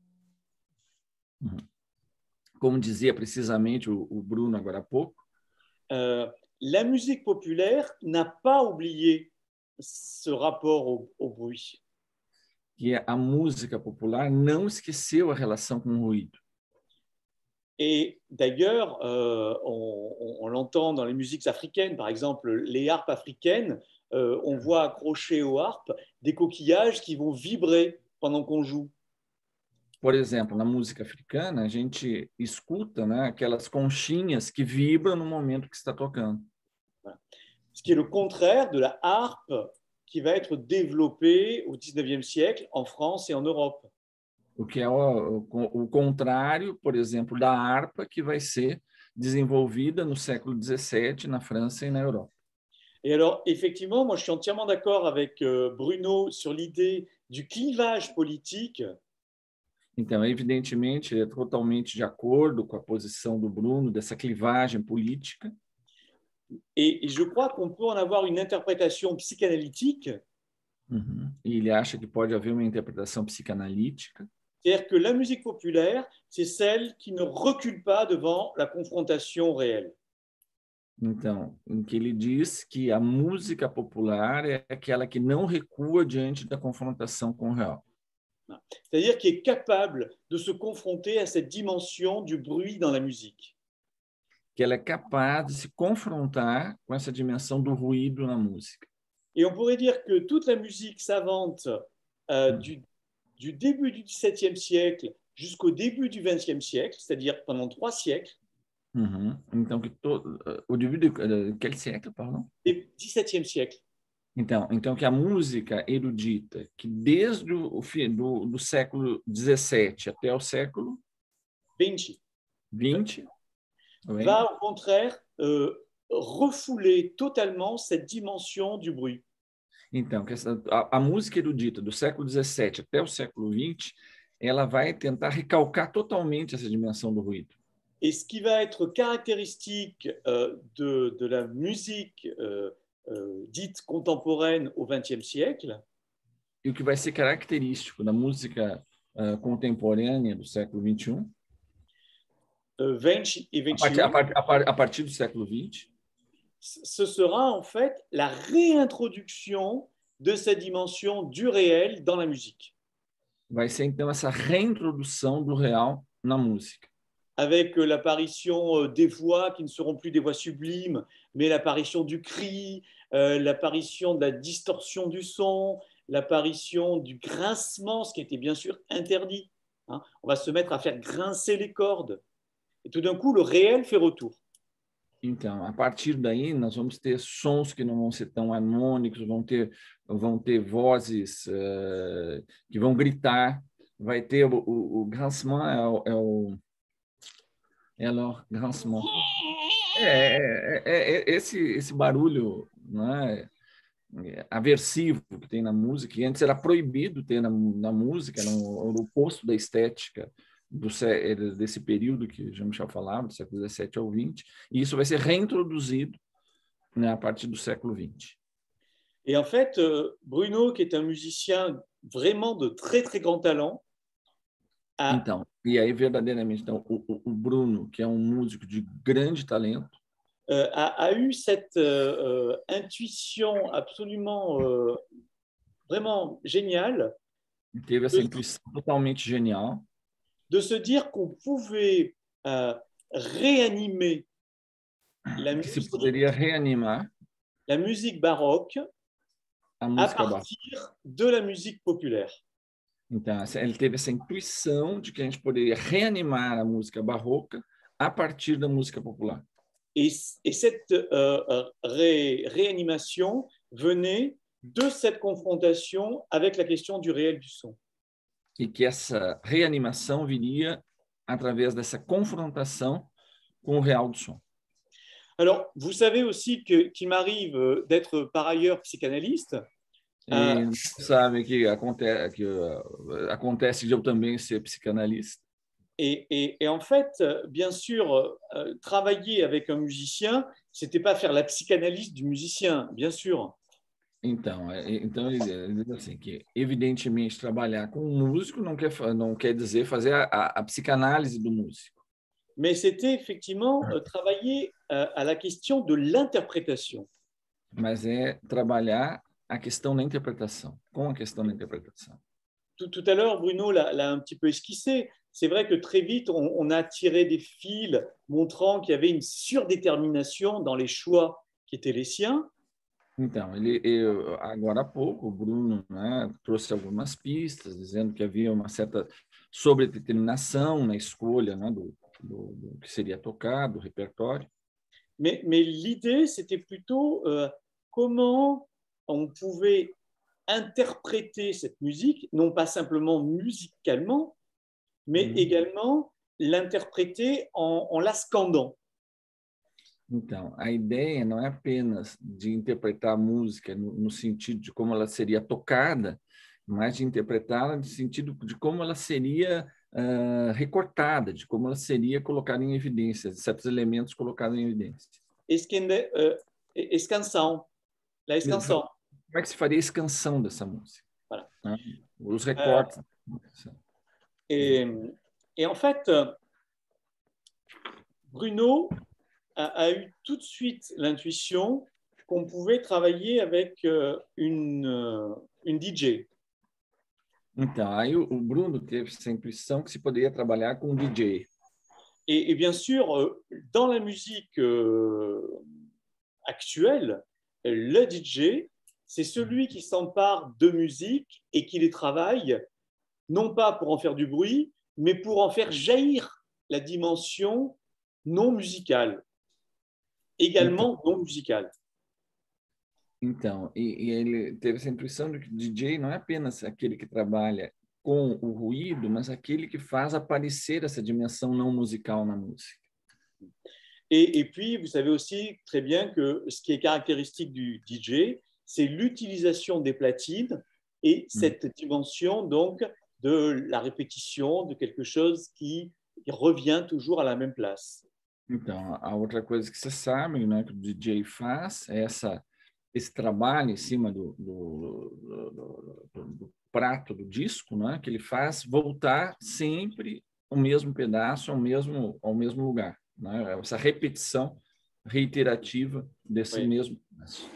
S1: como dizia precisamente o, o Bruno agora há pouco,
S3: euh, la musique populaire n'a pas oublié ce rapport au, au bruit.
S1: Que a música popular não esqueceu a relação com o ruído.
S3: Et d'ailleurs, euh, on, on, on l'entend dans les musiques africaines, par exemple les harpes africaines, euh, on voit accrochés aux harpes des coquillages qui vont vibrer pendant qu'on joue.
S1: Por exemplo, na música africana, a gente escuta, né, aquelas conchinhas que vibram no momento que está tocando.
S3: Voilà. Ce qui est le contraire de la harpe qui va être développée au dix-neuvième siècle en France et en Europe.
S1: O que é o, o, o contrário, por exemplo, da harpa que vai ser desenvolvida no século dezessete na França e na Europa.
S3: Et alors, effectivement, moi, je suis entièrement d'accord avec euh, Bruno sur l'idée du clivage politique.
S1: Então, evidentemente, é totalmente de acordo com a posição do Bruno, dessa clivagem política.
S3: Et, et je crois qu'on peut en avoir une interprétation psychanalytique.
S1: Uhum. E ele acha que pode haver uma interpretação psicanalítica.
S3: C'est-à-dire que la musique populaire, c'est celle qui ne recule pas devant la confrontation réelle.
S1: Então, em que ele diz que a música popular é aquela que não recua diante da confrontação com o real.
S3: C'est-à-dire qui est capable de se confronter à cette dimension du bruit dans la musique.
S1: Que ela é capaz de se confrontar com essa dimensão do ruído na música.
S3: Et on pourrait dire que toute la musique savante euh, du, du début du dix-septième siècle jusqu'au début du vingtième siècle, c'est-à-dire pendant trois siècles.
S1: Uhum. Então, que to... o début de quel siècle, pardon?
S3: dix-septième siècle.
S1: Então, então que a música erudita, que desde o fim do, do século dezessete até o século
S3: vinte,
S1: vinte,
S3: va au contraire euh, refouler totalement cette dimension du bruit.
S1: Então, que essa, a, a música erudita do século dezessete até o século vinte, ela vai tentar recalcar totalmente essa dimensão do ruído.
S3: Et ce qui va être caractéristique euh, de, de la musique euh, euh, dite contemporaine au vingtième siècle,
S1: e o que vai ser característico da música uh, contemporânea do século vinte e um,
S3: euh, vingt et vingt et
S1: a
S3: un,
S1: partir, a, partir, a partir do século vinte,
S3: ce sera en fait la réintroduction de cette dimension du réel dans la musique.
S1: Vai ser então essa reintrodução do real na música.
S3: Avec l'apparition des voix qui ne seront plus des voix sublimes, mais l'apparition du cri, euh, l'apparition de la distorsion du son, l'apparition du grincement, ce qui était bien sûr interdit. Hein. On va se mettre à faire grincer les cordes. Et tout d'un coup, le réel fait retour.
S1: Então, a partir daí, nós vamos ter sons que não vão ser tão harmônicos, vão ter, vão ter vozes uh, que vão gritar, vai ter o, o, o grincement, é o, é o é alors, grincement. É, é, é, é esse, esse barulho, né, aversivo que tem na música, que antes era proibido ter na, na música, era o oposto da estética do, desse período que Jean-Michel falava, do século dezessete ao vinte, e isso vai ser reintroduzido, né, a partir do século vinte.
S3: Et en fait, Bruno, qui est un musicien vraiment de très, très grand talent,
S1: a... Então, e aí verdadeiramente, então, o, o Bruno, que é um músico de grande talento,
S3: euh, a, a eu cette euh, intuition absolument, euh, vraiment géniale,
S1: teve essa intuição totalmente genial,
S3: de se dire qu'on pouvait euh, réanimer la
S1: que
S3: musique,
S1: se poderia reanimar
S3: la musique baroque
S1: a
S3: à
S1: música
S3: partir
S1: barroca.
S3: de la musique populaire.
S1: Então, ele teve essa intuição de que a gente poderia reanimar a música barroca a partir da música popular.
S3: Et, et cette euh, ré, réanimation venait de cette confrontation avec la question du réel du son.
S1: E que essa reanimação viria através dessa confrontação com o real do som.
S3: Alors, vous savez aussi que, qu'il m'arrive d'être par ailleurs psychanalyste.
S1: E uh, sabe que acontece, que uh, acontece de eu também ser psicanalista.
S3: Et, et, et en fait, bien sûr, euh, travailler avec un musicien, c'était pas faire la psychanalyse du musicien, bien sûr.
S1: Então, então ele, ele diz assim que evidentemente trabalhar com um músico não quer não quer dizer fazer a, a, a psicanálise do músico.
S3: Mais c'était effectivement euh, travailler euh, à la question de l'interprétation.
S1: Mas é trabalhar a questão da interpretação, com a questão da interpretação.
S3: Tout, tout à l'heure, Bruno l'a, l'a un petit peu esquissé. C'est vrai que très vite, on, on a tiré des fils montrant qu'il y avait une surdétermination dans les choix qui étaient les siens.
S1: Então, ele, eu, agora há pouco, o Bruno, né, trouxe algumas pistas, dizendo que havia uma certa sobredeterminação na escolha, né, do, do, do que seria tocado, do repertório.
S3: Mais, mais l'idée, c'était plutôt euh, comment on pouvait interpréter cette musique, non pas simplement musicalement, mais mmh. également l'interpréter en, en la scandant.
S1: Então, a ideia não é apenas de interpretar a música no, no sentido de como ela seria tocada, mas de interpretá-la no sentido de como ela seria uh, recortada, de como ela seria colocada em evidência, certos elementos colocados em evidência.
S3: Escande, uh, escansão, la escansão.
S1: Como é que se faria a escansão dessa música?
S3: Voilà.
S1: Né? Os recortes.
S3: Uh, et, et en fait, Bruno a, a eu tout de suite l'intuition qu'on pouvait travailler avec euh, une, euh, une D J.
S1: Então, aí o o Bruno teve essa intuição que se poderia trabalhar com D J.
S3: Et, et bien sûr, euh, dans la musique euh, actuelle, le D J, c'est celui qui s'empare de musique et qui les travaille, non pas pour en faire du bruit, mais pour en faire jaillir la dimension non musicale, également non musicale.
S1: Então, e, e ele teve essa intuição de que D J não é apenas aquele que trabalha com o ruído, mas aquele que faz aparecer essa dimensão não musical na música.
S3: Et, et puis, vous savez aussi très bien que ce qui est caractéristique du D J, c'est l'utilisation des platines et cette mmh. dimension donc de la répétition, de quelque chose qui revient toujours à la même place.
S1: Então, a outra coisa que vocês sabem, né, que o D J faz é essa, esse trabalho em cima do, do, do, do, do prato do disco, né, que ele faz voltar sempre o mesmo pedaço ao mesmo, ao mesmo lugar. Né? Essa repetição reiterativa desse
S3: oui.
S1: mesmo pedaço.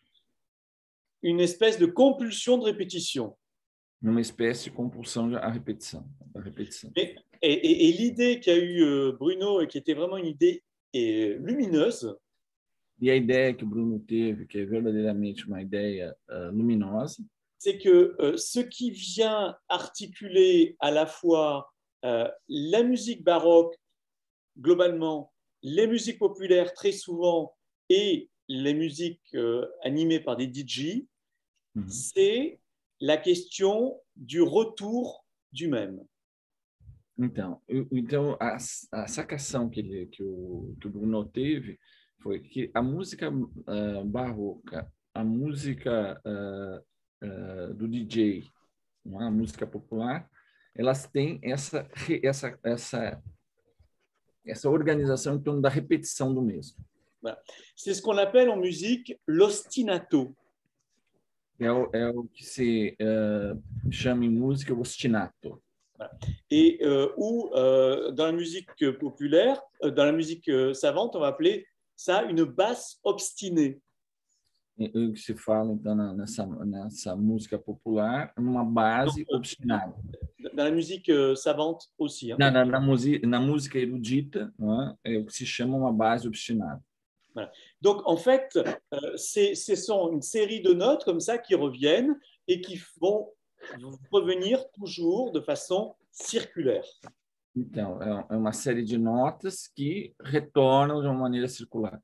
S3: Une espèce de compulsion de répétition.
S1: Uma espécie de compulsão à repetição. À repetição.
S3: Et, et, et l'idée qu'a eu Bruno, et qui était vraiment une idée lumineuse,
S1: e a ideia que o Bruno teve, que é verdadeiramente uma ideia uh, luminosa,
S3: c'est que euh, ce qui vient articuler à la fois euh, la musique baroque, globalement, les musiques populaires très souvent, et les musiques euh, animées par des D J, mm-hmm. c'est la question du retour du même.
S1: Então, então a, a sacação que, ele, que, o, que o Bruno teve foi que a música uh, barroca, a música uh, uh, do D J, a música popular, elas têm essa, essa, essa, essa organização em torno da repetição do mesmo.
S3: Voilà. C'est ce qu'on appelle en musique l'ostinato.
S1: É o, é o que se uh, chama em música o ostinato.
S3: Et euh, ou euh, dans la musique populaire, euh, dans la musique euh, savante, on va appeler ça une basse obstinée.
S1: E o que se fala então nessa nessa música popular, uma base
S3: Donc,
S1: obstinada.
S3: Dans la musique euh, savante aussi. Hein.
S1: Na, na, na, musica, na música erudita, não é? É o que se chama uma base obstinada.
S3: Voilà. Donc, en fait, euh, c'est, ce sont une série de notes comme ça qui reviennent et qui vont revenir toujours de façon circulaire.
S1: Então, é uma série de notas que retornam de uma maneira circular.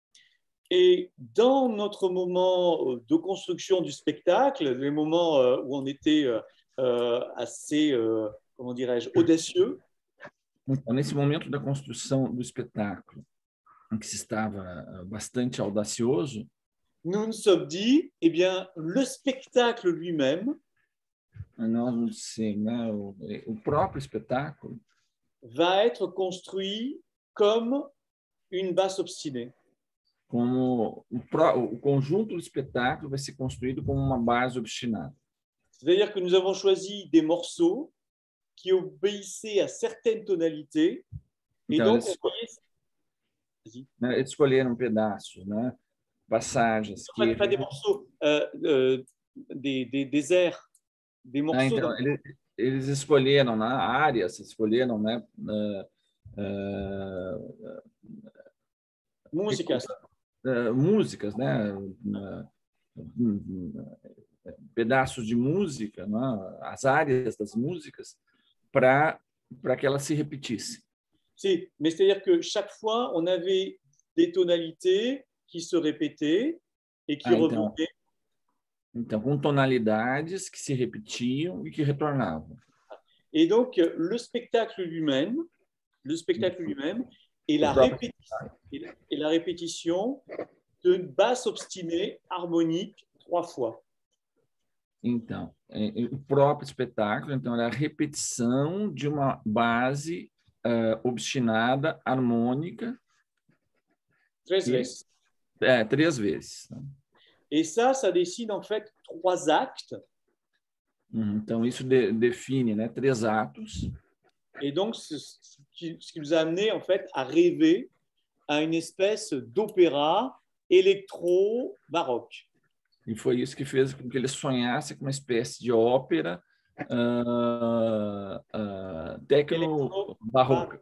S3: Et dans notre moment de construction du spectacle, les moments où on était euh, assez, euh, comment dirais-je, audacieux.
S1: Então, nesse momento da construção do espetáculo, em que se estava bastante audacioso,
S3: nous nous sommes dit, eh bien, le spectacle lui-même,
S1: nós nos dissemos, né, o, o próprio espetáculo
S3: va être construit comme une basse obstinée.
S1: Como o, pro, o conjunto do espetáculo vai ser construído como uma base obstinada.
S3: C'est-à-dire que nous avons choisi des morceaux qui obéissaient à certaines tonalités. Et
S1: então,
S3: donc,
S1: eles,
S3: on voyait...
S1: né, eles escolheram pedaços, né, passagens.
S3: Pas,
S1: que...
S3: pas des morceaux, euh, euh, des, des, des airs, des morceaux.
S1: Ah, então,
S3: dans...
S1: eles, eles escolheram, né, áreas, escolheram, né, uh, uh,
S3: músicas.
S1: Uh, músicas, né, uh, uh, pedaços de música, né, as áreas das músicas, para para que elas se repetissem.
S3: Sim, mas c'est-à-dire que chaque fois on avait des tonalités qui se répétaient et qui
S1: ah, então,
S3: revenaient.
S1: Então, com tonalidades que se repetiam e que retornavam.
S3: Et donc le spectacle lui-même, le spectacle lui-même et la, répétition, et la répétition de basse obstinée harmonique trois fois.
S1: Então, é, o próprio espetáculo, então, era a repetição de uma base uh, obstinada, harmônica.
S3: Três
S1: e,
S3: vezes.
S1: É, três vezes.
S3: Et ça, ça décide en fait trois actes.
S1: Então, isso de, define, né, três atos.
S3: Et donc, ce, ce, qui, ce qui nous a amené en fait à rêver à une espèce d'opéra électro-baroque.
S1: E foi isso que fez com que ele sonhasse com uma espécie de ópera uh, uh, tecno-barroca,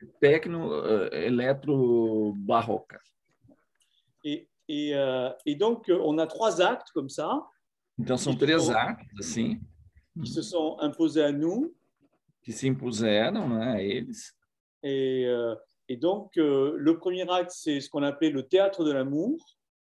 S1: tecno-eletro-barroca.
S3: Et, et, euh, et donc, on a trois actes comme ça.
S1: Então, são três sont, atos, assim,
S3: qui se sont imposés à nous.
S1: Que se impuseram, né, a eles.
S3: Et, euh, et donc, euh, le premier acte, c'est ce qu'on appelait le théâtre de l'amour.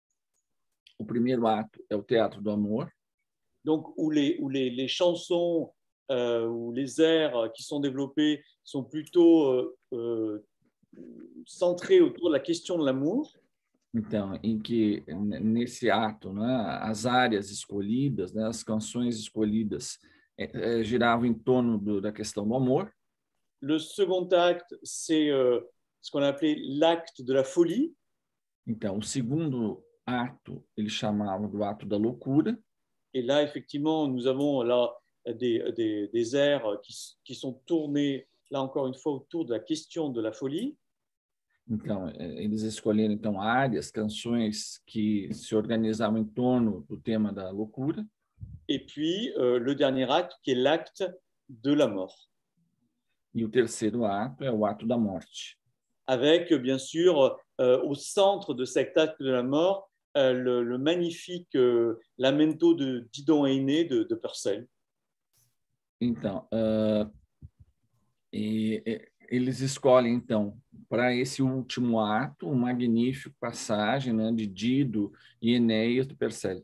S1: O primeiro ato é o teatro do amor.
S3: Donc, où les, où les, les chansons euh, ou les airs qui sont développés sont plutôt euh, euh, centrés autour de la question de l'amour.
S1: Então, em que nesse ato, né, as áreas escolhidas, né, as canções escolhidas é, é, giravam em torno do, da questão do amor.
S3: Le second acte, c'est euh, ce qu'on appelait l'acte de la folie.
S1: Então, o segundo ato, ele chamava do ato da loucura.
S3: Et là, effectivement, nous avons là des, des, des airs qui, qui sont tournés, là encore une fois, autour de la question de la folie.
S1: Então, eles escolheram então áreas, canções que se organizavam em torno do tema da loucura.
S3: Et puis euh, le dernier acte qui est l'acte de la mort.
S1: E o terceiro ato é o ato da morte.
S3: Avec bien sûr euh, au centre de cet acte de la mort euh, le, le magnifique euh, lamento de Didon et Aîné de, de Purcell.
S1: Então, uh, e, e, eles escolhem então para esse último ato um magnífico passagem, né, de Dido e Enéas do Purcell.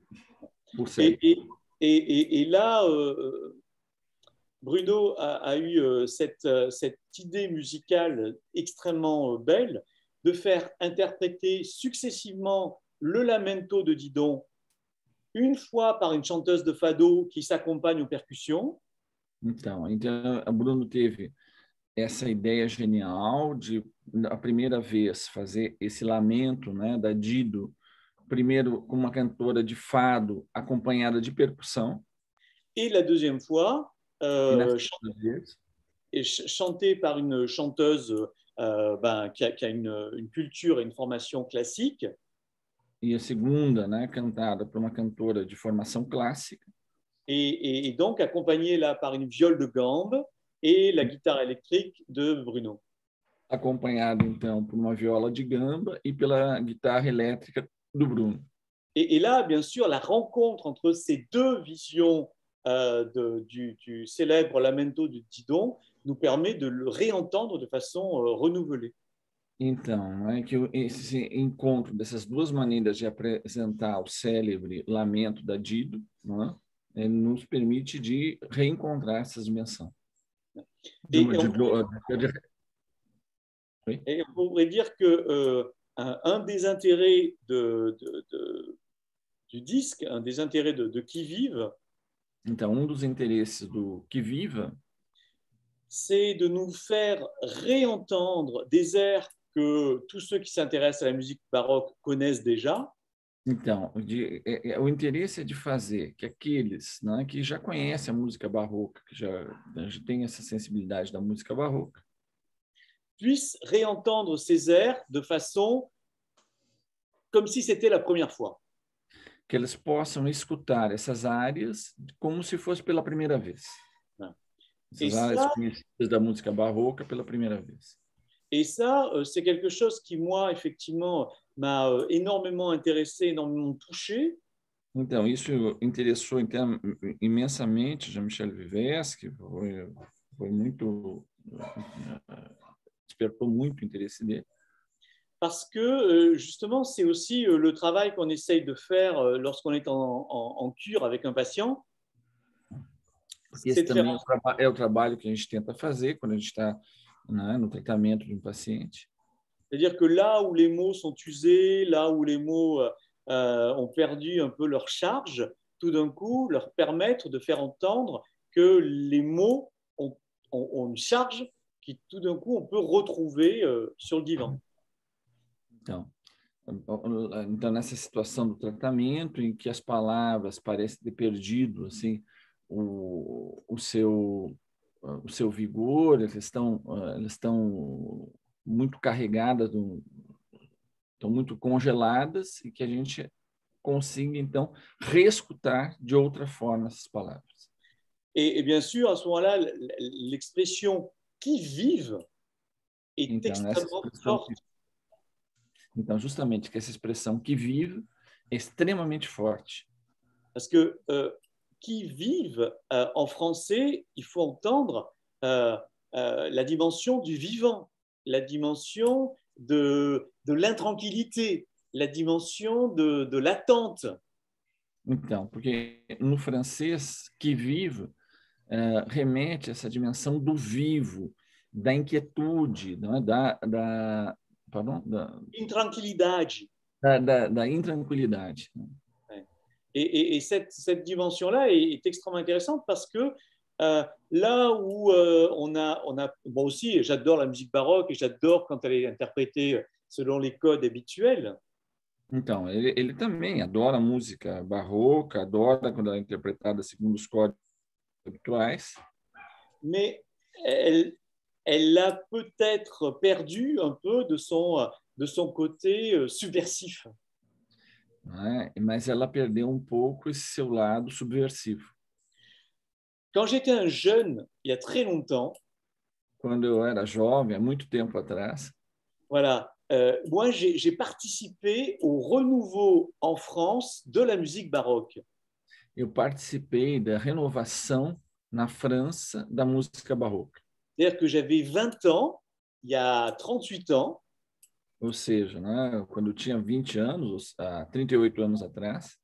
S3: Et, et, et, et là, euh, Bruno a, a eu euh, cette, cette idée musicale extrêmement belle de faire interpréter successivement le lamento de Didon, une fois par une chanteuse de fado qui s'accompagne aux percussions.
S1: Então, então, a Bruno teve essa ideia genial de, a primeira vez, fazer esse lamento, né, da Dido, primeiro com uma cantora de fado acompanhada de percussão.
S3: Et la deuxième fois, euh, chantée par une chanteuse euh, ben, qui a, qui a une, une culture et une formation classique.
S1: E a segunda, né, cantada por uma cantora de formação clássica.
S3: Et, et, et donc accompagnée là par une viole de gambe et la guitare électrique de Bruno.
S1: Acompanhado então por uma viola de gamba e pela guitarra elétrica do Bruno.
S3: Et, et là, bien sûr, la rencontre entre ces deux visions euh, de, du, du célèbre lamento de Didon nous permet de le réentendre de façon euh, renouvelée.
S1: Então, é que esse encontro dessas duas maneiras de apresentar o célebre lamento da Dido, né, ele nos permite de reencontrar essa dimensão.
S3: Et, et, on pourrait, et on pourrait dire que euh, un, un des intérêts de, de, de, du disque, un des intérêts de, de Qui Vive,
S1: então, um dos interesses do Que Viva,
S3: c'est de nous faire réentendre des airs que tous ceux qui s'intéressent à la musique baroque connaissent déjà.
S1: Então, de, é, é, o interesse é de fazer que aqueles, né, que já conhecem a música barroca, que já, já têm essa sensibilidade da música barroca,
S3: puissent réentendre ces airs de façon comme si c'était la première fois.
S1: Que eles possam escutar essas áreas como se fosse pela primeira vez.
S3: Ah.
S1: Essas áreas ça, conhecidas da música barroca pela primeira vez.
S3: Et ça, c'est quelque chose qui, moi, effectivement, m'a énormément intéressé, énormément touché.
S1: Então, isso interessou então, imensamente Jean-Michel Vivès, que foi, foi muito, despertou muito o interesse dele.
S3: Parce que, justement, c'est aussi le travail qu'on essaye de faire lorsqu'on est en, en, en cure avec un patient.
S1: Porque esse também é o, traba- é o trabalho que a gente tenta fazer quando a gente está, né, no tratamento de um paciente.
S3: C'est-à-dire que là où les mots sont usés, là où les mots euh, ont perdu un peu leur charge, tout d'un coup, leur permettre de faire entendre que les mots ont, ont, ont une charge qui, tout d'un coup, on peut retrouver euh, sur le divan.
S1: Então, então, nessa situação do tratamento, em que as palavras parecem ter perdido assim, o, o, seu, o seu vigor, eles estão, eles estão muito carregadas do, estão muito congeladas e que a gente consiga, então, reescutar de outra forma essas palavras.
S3: Et, et bien sûr, à ce moment-là, l'expression « qui vive » est
S1: Então, essa
S3: extrêmement
S1: expressão
S3: forte.
S1: que, então, justamente, que essa expressão que vive é extremamente forte.
S3: Parce que euh, qui vive, euh, en français, il faut entendre euh, euh, la dimension du vivant, la dimension de, de l'intranquillité, la dimension de, de l'attente.
S1: Então, porque no francês, que vive uh, remete a essa dimensão do vivo, da inquietude, não é? da, da, pardon, da,
S3: Intranquilidade.
S1: da, da, da intranquilidade.
S3: Et, et, et cette, cette dimension-là est, est extrêmement intéressante parce que euh, là où euh, on a, on a, moi aussi, j'adore la musique baroque et j'adore quand elle est interprétée selon les codes habituels.
S1: Então, ele, ele também adora música barroca, adora quando ela é interpretada segundo os códigos habituais.
S3: Mais elle, elle l'a peut-être perdu un peu de son, de son côté subversif.
S1: Né? Mas ela perdeu um pouco esse seu lado subversivo.
S3: Quand j'étais un jeune, il y a très longtemps,
S1: quando eu era jovem, há muito tempo atrás,
S3: voilà, euh, moi j'ai participé au renouveau en France de la musique baroque.
S1: Eu participei da renovação na França da música barroca.
S3: C'est-à-dire que j'avais vingt ans, il y a trente-huit ans.
S1: Ou seja, né, quando eu tinha vinte anos, há trinta e oito anos atrás,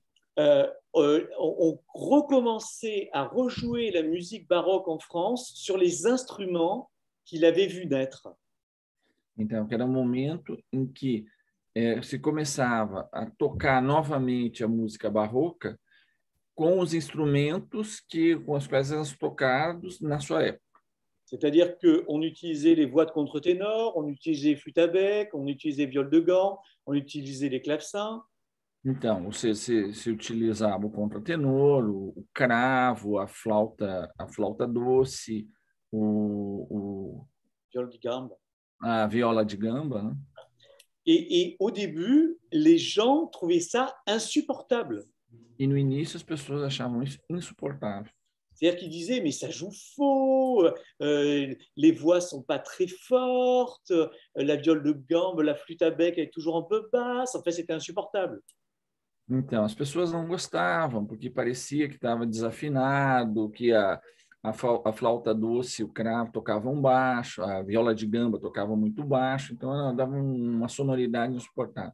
S3: euh, euh, on, on recommençait à rejouer la musique baroque en France sur les instruments qu'il avait vu naître.
S1: Então, que era um momento em que é, se começava a tocar novamente a música barroca com os instrumentos que, com os quais eram tocados na sua época.
S3: C'est-à-dire qu'on utilisait les voix de contre-ténor, on utilisait flûte à bec, on utilisait viole de gambe, on utilisait les clavecins.
S1: Então, você se, se utilizava o contratenor, o, o cravo, a flauta, a flauta doce, o, o
S3: Viole de gambe.
S1: a viola de gamba, né?
S3: Et, et au début, les gens trouvaient ça insupportable.
S1: E no início as pessoas achavam isso insuportável.
S3: C'est-à-dire qu'ils disaient, mais ça joue faux, euh, les voix sont pas très fortes, la viole de gambe, la flûte à bec est toujours un peu basse. En fait, c'était insupportable.
S1: Então, as pessoas não gostavam, porque parecia que estava desafinado, que a, a, a flauta doce, o cravo tocavam baixo, a viola de gamba tocava muito baixo, então ela dava uma sonoridade insuportável.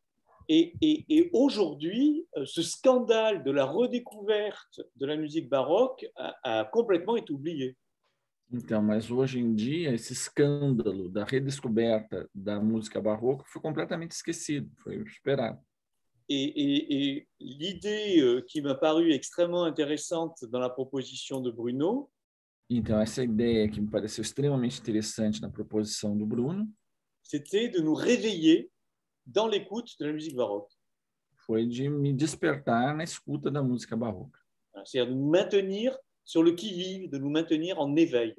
S3: Et, et, et aujourd'hui, ce scandale de la redécouverte de la musique baroque a, a complètement été oublié.
S1: Então, mas hoje em dia, esse escândalo da redescoberta da música barroca foi completamente esquecido, foi superado.
S3: Et, et, et l'idée euh, qui m'a paru extrêmement intéressante dans la proposition de Bruno,
S1: então, essa ideia que me pareceu extremamente interessante na proposição do Bruno,
S3: c'était de nous réveiller dans l'écoute de la musique baroque.
S1: Foi de me despertar na escuta da música barroca.
S3: C'est-à-dire de nous maintenir sur le qui-vive, de nous maintenir en éveil.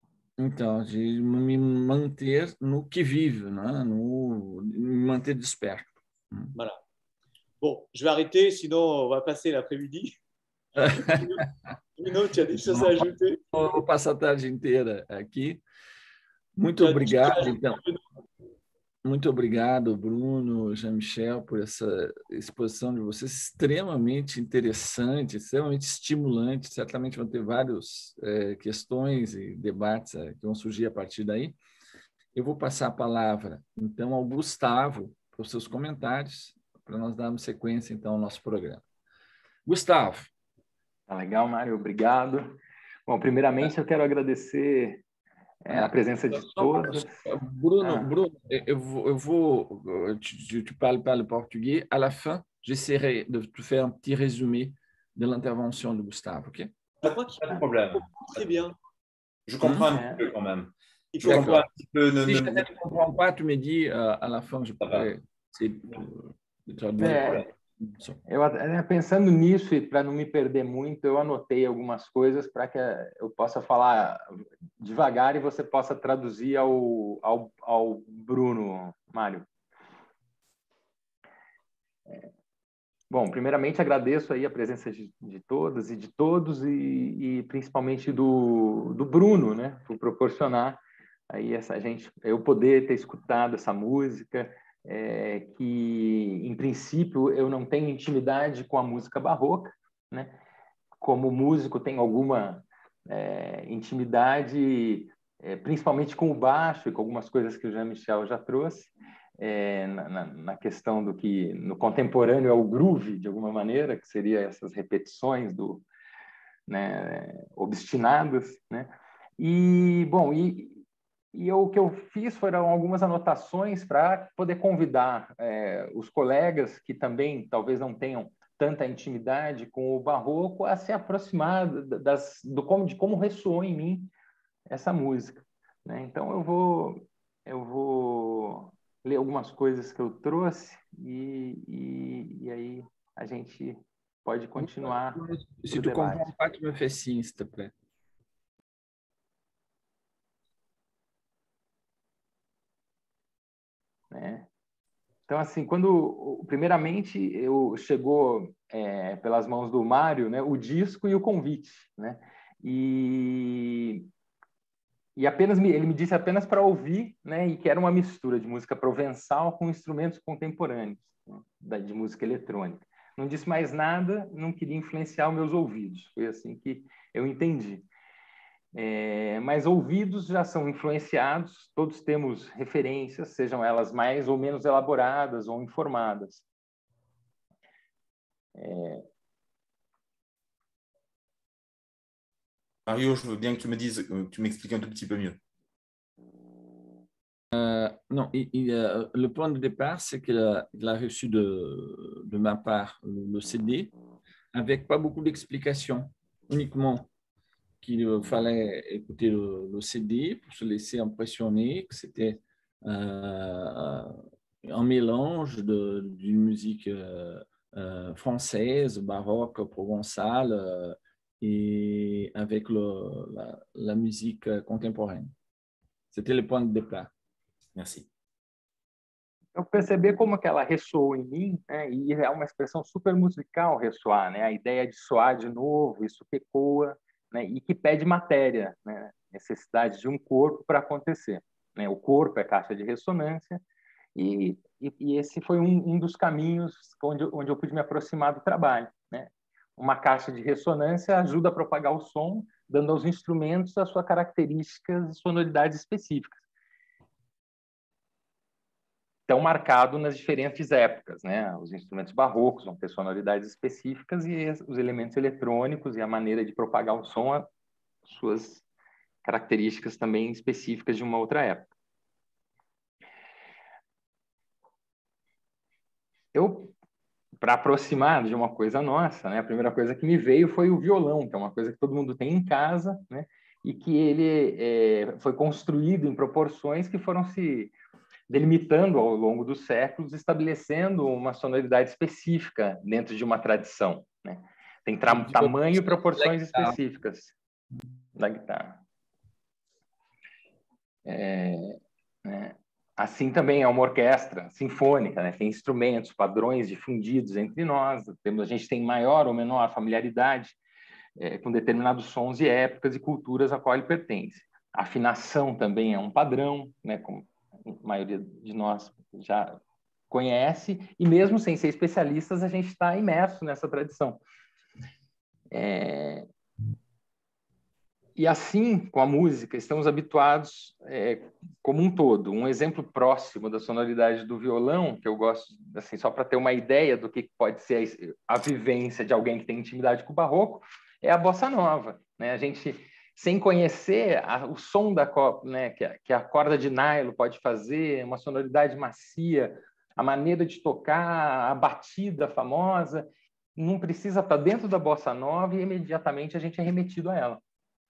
S1: Então, de me manter no que vive, né? No, me manter desperto.
S3: Voilà. Bon, je vais arrêter, sinon on va passer l'après-midi. Bruno, tu as des choses à ajouter?
S1: Eu vou passar a tarde inteira aqui. Muito obrigado, então. Muito obrigado, Bruno, Jean-Michel, por essa exposição de vocês, extremamente interessante, extremamente estimulante. Certamente vão ter várias é, questões e debates é, que vão surgir a partir daí. Eu vou passar a palavra, então, ao Gustavo, para os seus comentários, para nós darmos sequência, então, ao nosso programa. Gustavo.
S4: Tá legal, Mário, obrigado. Bom, primeiramente, eu quero agradecer É, a presença de todos.
S1: Bruno, ah. Bruno, eu vou, eu vou tu, tu parles pas le portugais. À la fin, j'essaierai de te faire un petit résumé de l'intervention de Gustavo, ok?
S3: Je crois qu'il
S2: pas de problème.
S3: Très bien.
S2: Je comprends
S4: hum.
S2: un petit peu quand même.
S3: Il
S2: je comprends un petit peu. Ne,
S1: si
S2: ne,
S1: je ne comprends pas, tu me dis euh, à la fin, je pourrais essayer de te
S4: é, eu, pensando nisso e para não me perder muito, eu anotei algumas coisas para que eu possa falar devagar e você possa traduzir ao, ao, ao Bruno, Mário. Bom, primeiramente agradeço aí a presença de, de todas e de todos e, e principalmente do, do Bruno, né, por proporcionar aí essa gente, eu poder ter escutado essa música, é, que em princípio eu não tenho intimidade com a música barroca, né? Como músico tenho alguma é, intimidade, é, principalmente com o baixo e com algumas coisas que o Jean-Michel já trouxe. É, na, na questão do que no contemporâneo é o groove, de alguma maneira, que seria essas repetições do, né, obstinadas, né? E, bom, e, e eu, o que eu fiz foram algumas anotações para poder convidar é, os colegas que também talvez não tenham tanta intimidade com o barroco a se aproximar das, do como, de como ressoou em mim essa música, né? Então eu vou, eu vou ler algumas coisas que eu trouxe e, e, e aí a gente pode continuar
S1: Si
S4: o
S1: tu
S4: debate.
S1: comprends pas, tu me fais signe, s'il te plaît.
S4: Né? Então, assim, quando primeiramente eu chegou é, pelas mãos do Mário, né, o disco e o convite, né? E E apenas me, ele me disse apenas para ouvir, né, e que era uma mistura de música provençal com instrumentos contemporâneos, né, de música eletrônica. Não disse mais nada, não queria influenciar os meus ouvidos. Foi assim que eu entendi. É, mas ouvidos já são influenciados, todos temos referências, sejam elas mais ou menos elaboradas ou informadas. É...
S2: Mario, je veux bien que tu me dises, que tu m'expliques un tout petit peu mieux.
S1: Euh, non, il, il, euh, le point de départ, c'est qu'il a, il a reçu de, de ma part le, le C D avec pas beaucoup d'explications, uniquement qu'il fallait écouter le, le C D pour se laisser impressionner, que c'était euh, un mélange d'une musique euh, euh, française, baroque, provençale, euh, et avec le, la, la musique contemporaine. C'était le point de départ.
S2: Merci.
S4: Eu percebi como que ela ressoou em mim, né? E é uma expressão super musical ressoar, né? A ideia de soar de novo, isso que ecoa, né? E que pede matéria, né? Necessidade de um corpo para acontecer, né? O corpo é caixa de ressonância e, e, e esse foi um, um dos caminhos onde, onde eu pude me aproximar do trabalho, né? Uma caixa de ressonância ajuda a propagar o som, dando aos instrumentos as suas características e sonoridades específicas. Tão marcado nas diferentes épocas, né? Os instrumentos barrocos vão ter sonoridades específicas e os elementos eletrônicos e a maneira de propagar o som, as suas características também específicas de uma outra época. Eu, para aproximar de uma coisa nossa, né? A primeira coisa que me veio foi o violão, que é uma coisa que todo mundo tem em casa, né? E que ele é, foi construído em proporções que foram se delimitando ao longo dos séculos, estabelecendo uma sonoridade específica dentro de uma tradição, né? Tem tamanho e proporções específicas da guitarra. É, né? Assim também é uma orquestra sinfônica, né? Tem instrumentos, padrões difundidos entre nós, temos, a gente tem maior ou menor familiaridade é, com determinados sons e épocas e culturas a qual ele pertence. A afinação também é um padrão, né? Como a maioria de nós já conhece, e mesmo sem ser especialistas, a gente está imerso nessa tradição. É... E assim, com a música, estamos habituados é, como um todo. Um exemplo próximo da sonoridade do violão, que eu gosto, assim, só para ter uma ideia do que pode ser a vivência de alguém que tem intimidade com o barroco, é a bossa nova, né? A gente, sem conhecer a, o som da, né, que, a, que a corda de nylon pode fazer, uma sonoridade macia, a maneira de tocar, a batida famosa, não precisa estar dentro da bossa nova e imediatamente a gente é remetido a ela.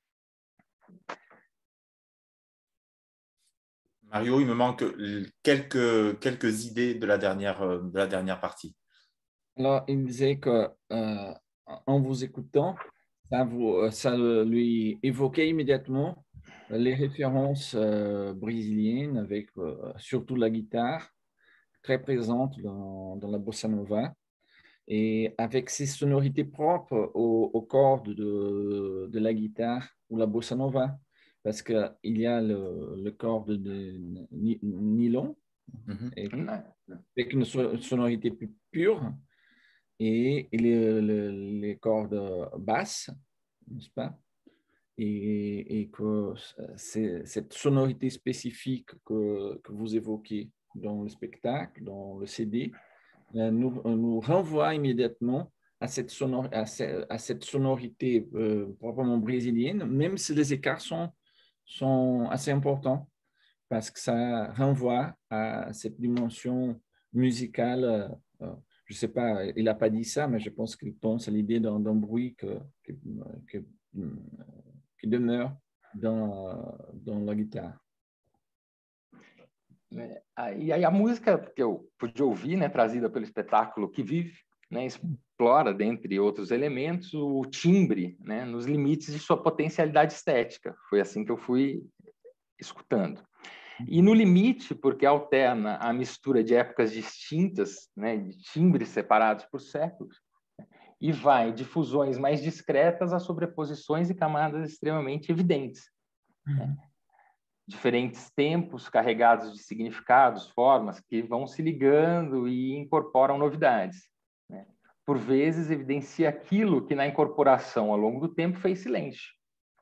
S2: Mario, il me manque quelques, quelques idées de la dernière, de la dernière partie.
S1: Alors, il disait que euh, en vous écoutant, ça, vous, ça lui évoquait immédiatement les références euh, brésiliennes, avec euh, surtout la guitare, très présente dans, dans la bossa nova. et avec ses sonorités propres aux, aux cordes de, de la guitare ou la bossa nova, parce qu'il y a le, le corde de ni- nylon,
S2: Mhm.
S1: et avec une so- sonorité plus pure, et, et les, les, les cordes basses, n'est-ce pas? Et, et que c'est cette sonorité spécifique que, que vous évoquez dans le spectacle, dans le C D, euh, nous, nous renvoie immédiatement à cette, sonor, à ce- à cette sonorité euh, proprement brésilienne, même si les écarts sont, sont assez importants, parce que ça renvoie à cette dimension musicale. euh, euh, je ne sais pas, il n'a pas dit ça, mais je pense qu'il pense à l'idée d'un d'un bruit que, que, que- qui demeure dans, dans la guitare.
S4: É, aí- E aí a música que eu pude ouvir, né, trazida pelo espetáculo Que Vive, né, explora, dentre outros elementos, o timbre, né, nos limites de sua potencialidade estética. Foi assim que eu fui escutando. E no limite, porque alterna a mistura de épocas distintas, né, de timbres separados por séculos, e vai de fusões mais discretas a sobreposições e camadas extremamente evidentes. Né? Diferentes tempos carregados de significados, formas que vão se ligando e incorporam novidades. Né? Por vezes, evidencia aquilo que na incorporação ao longo do tempo fez silêncio.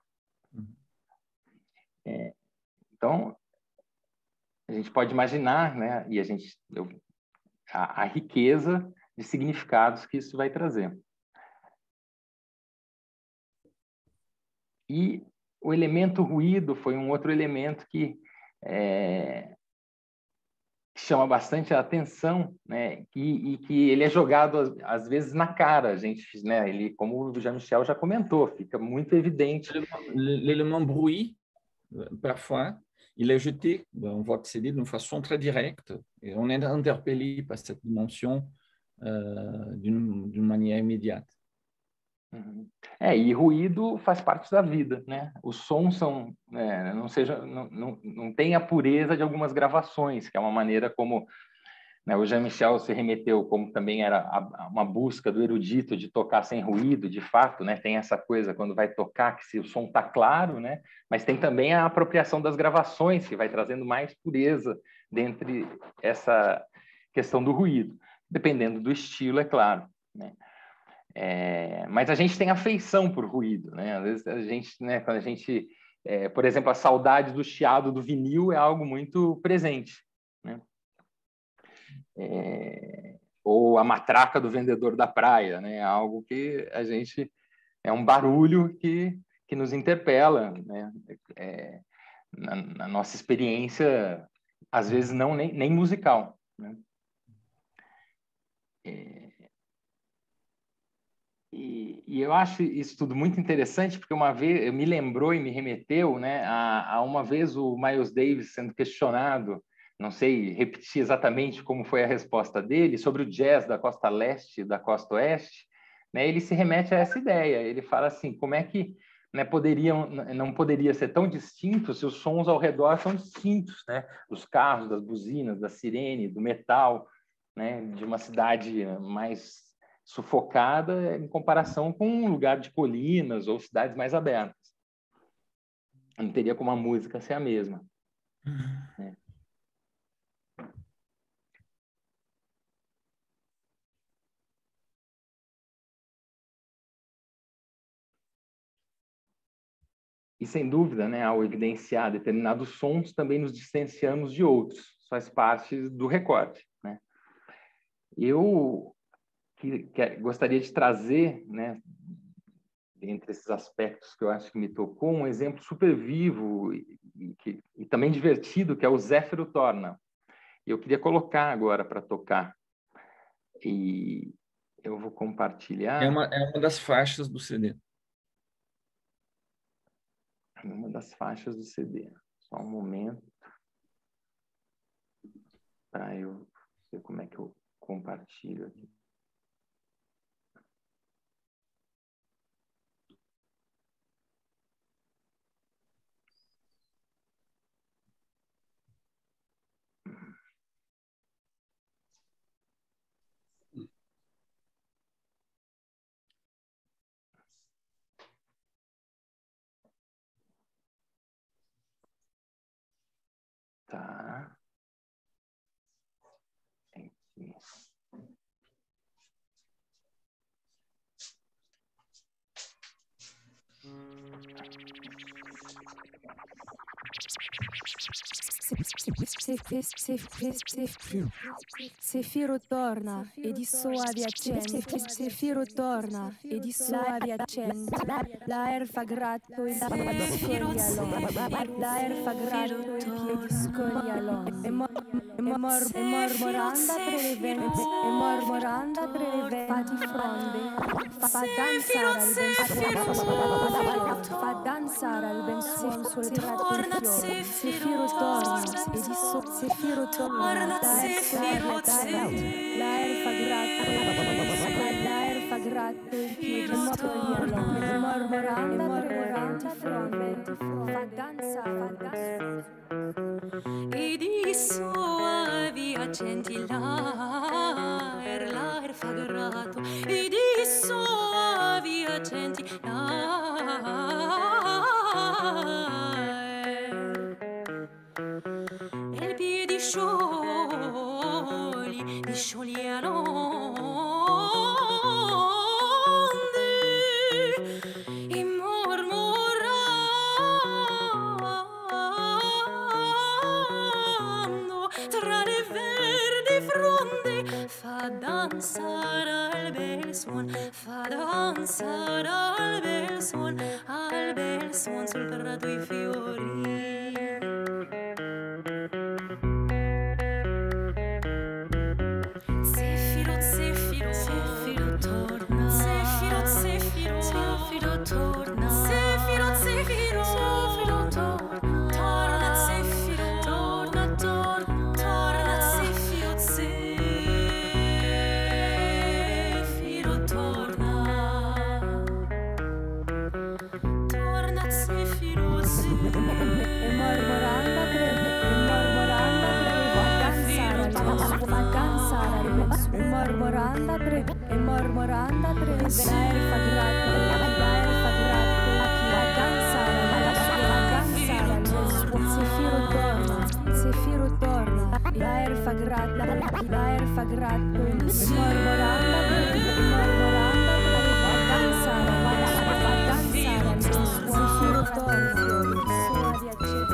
S4: É, então, a gente pode imaginar, né? E a gente eu, a, a riqueza de significados que isso vai trazer. E o elemento ruído foi um outro elemento que é, chama bastante a atenção, né? E, e que ele é jogado às, às vezes na cara, a gente, né? Ele, como o Jean-Michel já comentou, fica muito evidente.
S1: L'élément bruit, parfois, il est jeté dans votre C D d'une façon très directe et on est interpellé par cette dimension euh, d'une d'une manière immédiate.
S4: Uhum. É, e ruído faz parte da vida, né? Os sons são, é, não seja, não, não, não tem a pureza de algumas gravações, que é uma maneira como, né, o Jean-Michel se remeteu, como também era a, a uma busca do erudito de tocar sem ruído, de fato, né? Tem essa coisa quando vai tocar que se o som tá claro, né? Mas tem também a apropriação das gravações que vai trazendo mais pureza dentre essa questão do ruído, dependendo do estilo, é claro, né? É, mas a gente tem afeição por ruído, né? Às vezes a gente, né, quando a gente, é, por exemplo, a saudade do chiado do vinil é algo muito presente, né? É, ou a matraca do vendedor da praia, né? É algo que a gente é um barulho que que nos interpela, né? É, na, na nossa experiência, às vezes não nem, nem musical, né? É, E, e eu acho isso tudo muito interessante, porque uma vez me lembrou e me remeteu, né, a, a uma vez o Miles Davis sendo questionado, não sei repetir exatamente como foi a resposta dele, sobre o jazz da costa leste e da costa oeste, né, ele se remete a essa ideia. Ele fala assim, como é que, né, poderiam, não poderia ser tão distinto se os sons ao redor são distintos, né, dos carros, das buzinas, da sirene, do metal, né, de uma cidade mais sufocada em comparação com um lugar de colinas ou cidades mais abertas. Não teria como a música ser a mesma. Né? E, sem dúvida, né, ao evidenciar determinados sons, também nos distanciamos de outros. Isso faz parte do recorte. Né? Eu que, que, gostaria de trazer, né, entre esses aspectos que eu acho que me tocou, um exemplo super vivo e, e, que, e também divertido, que é o Zéfiro Torna. Eu queria colocar agora para tocar. E eu vou compartilhar.
S1: É uma, é uma das faixas do C D.
S4: Uma das faixas do C D. Só um momento. Para eu ver como é que eu compartilho aqui.
S5: Sefiro torna e di soavi accenti. Sefiro torna e di soavi accenti. La erfa gratto il piedi scoglialon. La erfa gratto il piedi scoglialon. E mormoranda tre le vene. E mormoranda tre le vene. Fa di fronde. Fa danzare al ben suono. Fa danzare al ben suono sul tratto il fiore. Sefiro torna e di so Sefiro torna. La erfa gratto il piedi. La erfa gratto il piedi scoglialon. E mormoranda tre le vene. Fa danzare al ben suono.
S6: E di soavi accenti l'aer, l'aer fa grato, e di soavi accenti l'aer. E il piedi sciogli, di scioglialonde, e mormorando tra le verdi fronde, fa danzare al bel suon, fa danzare al bel suon, al bel suon sul prato i fiori. Zefiro, Zefiro, Zefiro torna. Zefiro, Zefiro, Zefiro torna. Zefiro, Zefiro, Zefiro torna. Torna, Zefiro, torna, torna, torna, Zefiro, Zefiro torna. Torna, Zefiro, Zefiro.
S5: E mormoranda tre, e mormoranda tre, fa danzare al ben suono. E mormoranda tre, e mormoranda tre, la erfa gratto, la erfa gratto, fa danzare al ben suono. Sefiro torna, Sefiro torna, la erfa gratto, la erfa gratto, e mormoranda tre, e mormoranda tre, fa danzare al ben suono. Sefiro torna, suavi accenti.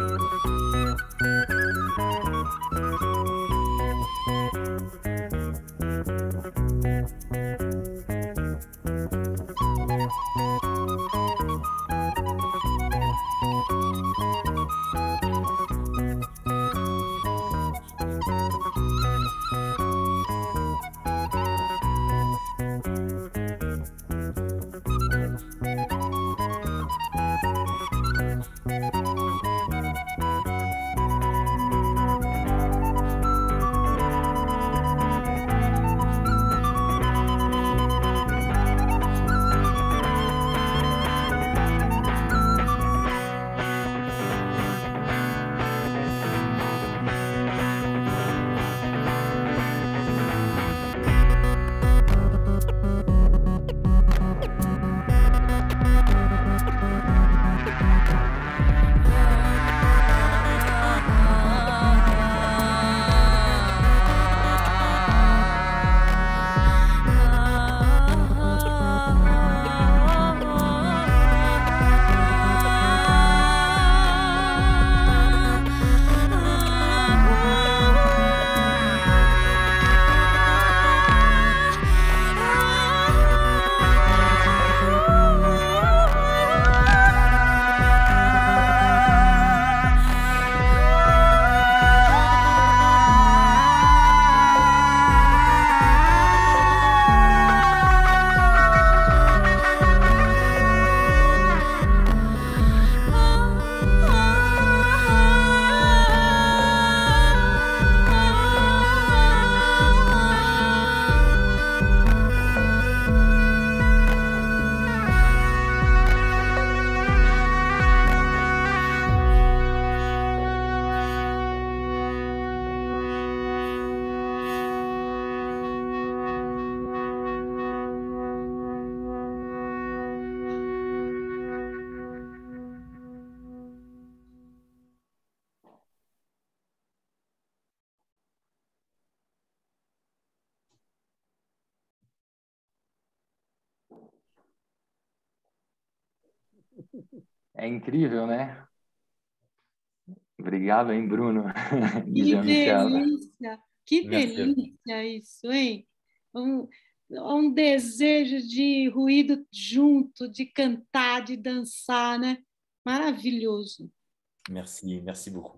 S4: É incrível, né? Obrigado, hein, Bruno?
S7: Que delícia! Que delícia isso, hein? Um, um desejo de ruído junto, de cantar, de dançar, né? Maravilhoso.
S2: Merci, merci beaucoup.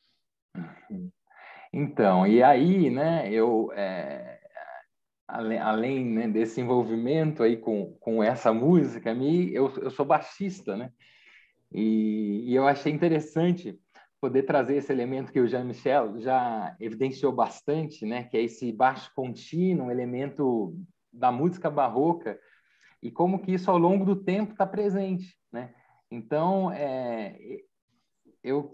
S4: Então, e aí, né, eu, é, além, além né, desse envolvimento aí com, com essa música, me, eu, eu sou baixista, né? E, e eu achei interessante poder trazer esse elemento que o Jean-Michel já evidenciou bastante, né, que é esse baixo contínuo, um elemento da música barroca, e como que isso ao longo do tempo está presente, né? Então, é, eu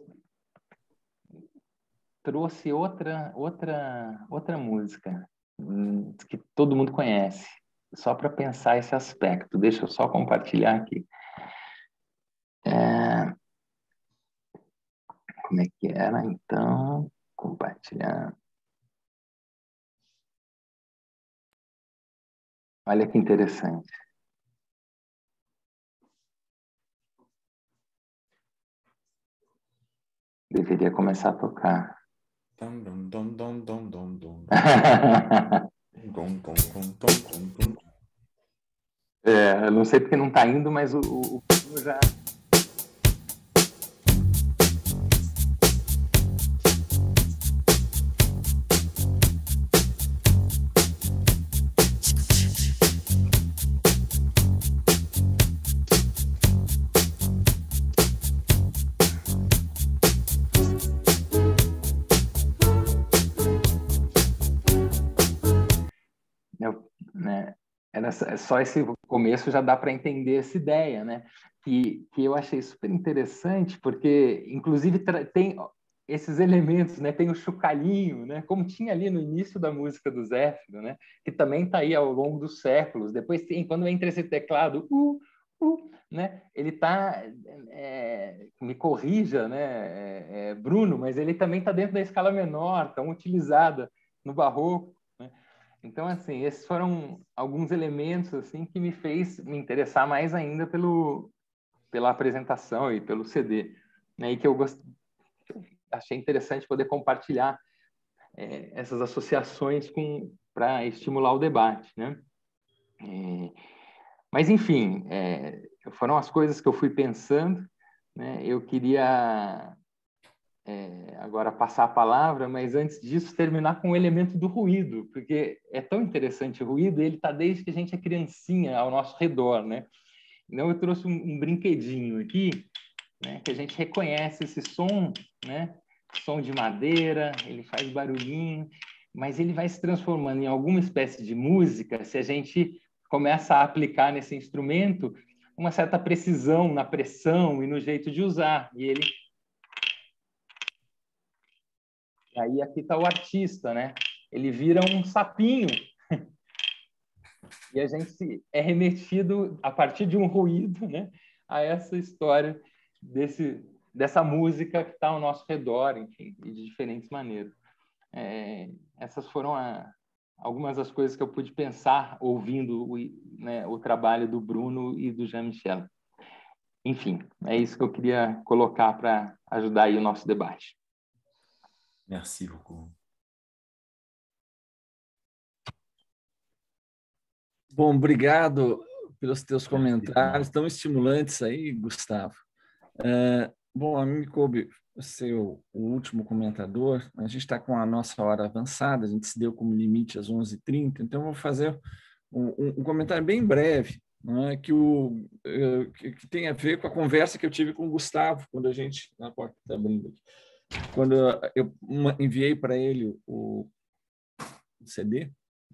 S4: trouxe outra, outra, outra música que todo mundo conhece, só para pensar esse aspecto. Deixa eu só compartilhar aqui. É... Como é que era, então? Compartilhar. Olha que interessante. Deveria começar a tocar. É, eu não sei porque não está indo, mas o, o, o já... Só esse começo já dá para entender essa ideia, né? Que, que eu achei super interessante, porque, inclusive, tem esses elementos, né? Tem o chocalhinho, né? Como tinha ali no início da música do Zéfiro, né? Que também está aí ao longo dos séculos. Depois tem, quando entra esse teclado, uh, uh, né? Ele está, é, me corrija, né, é, é, Bruno, mas ele também está dentro da escala menor, tão utilizada no barroco. Então, assim, esses foram alguns elementos assim que me fez me interessar mais ainda pelo, pela apresentação e pelo C D, né? E que eu gost... achei interessante poder compartilhar é, essas associações com para estimular o debate, né? É... Mas, enfim, é... foram as coisas que eu fui pensando, né? Eu queria... É, agora passar a palavra, mas antes disso terminar com o elemento do ruído, porque é tão interessante o ruído, ele está desde que a gente é criancinha ao nosso redor, né? Então eu trouxe um, um brinquedinho aqui, né, que a gente reconhece esse som, né? Som de madeira, ele faz barulhinho, mas ele vai se transformando em alguma espécie de música se a gente começa a aplicar nesse instrumento uma certa precisão na pressão e no jeito de usar, e ele E aí aqui está o artista, né? Ele vira um sapinho. E a gente é remetido, a partir de um ruído, né, a essa história desse, dessa música que está ao nosso redor, enfim, e de diferentes maneiras. É, essas foram a, algumas das coisas que eu pude pensar ouvindo o, né, o trabalho do Bruno e do Jean-Michel. Enfim, é isso que eu queria colocar para ajudar aí o nosso debate.
S2: Merci beaucoup.
S1: Bom, obrigado pelos teus comentários tão estimulantes aí, Gustavo. Uh, bom, a mim me coube ser o, o último comentador. A gente está com a nossa hora avançada, a gente se deu como limite às onze e trinta, então eu vou fazer um, um, um comentário bem breve, né, que, o, uh, que, que tem a ver com a conversa que eu tive com o Gustavo, quando a gente... Na porta está abrindo aqui. Quando eu enviei para ele o C D,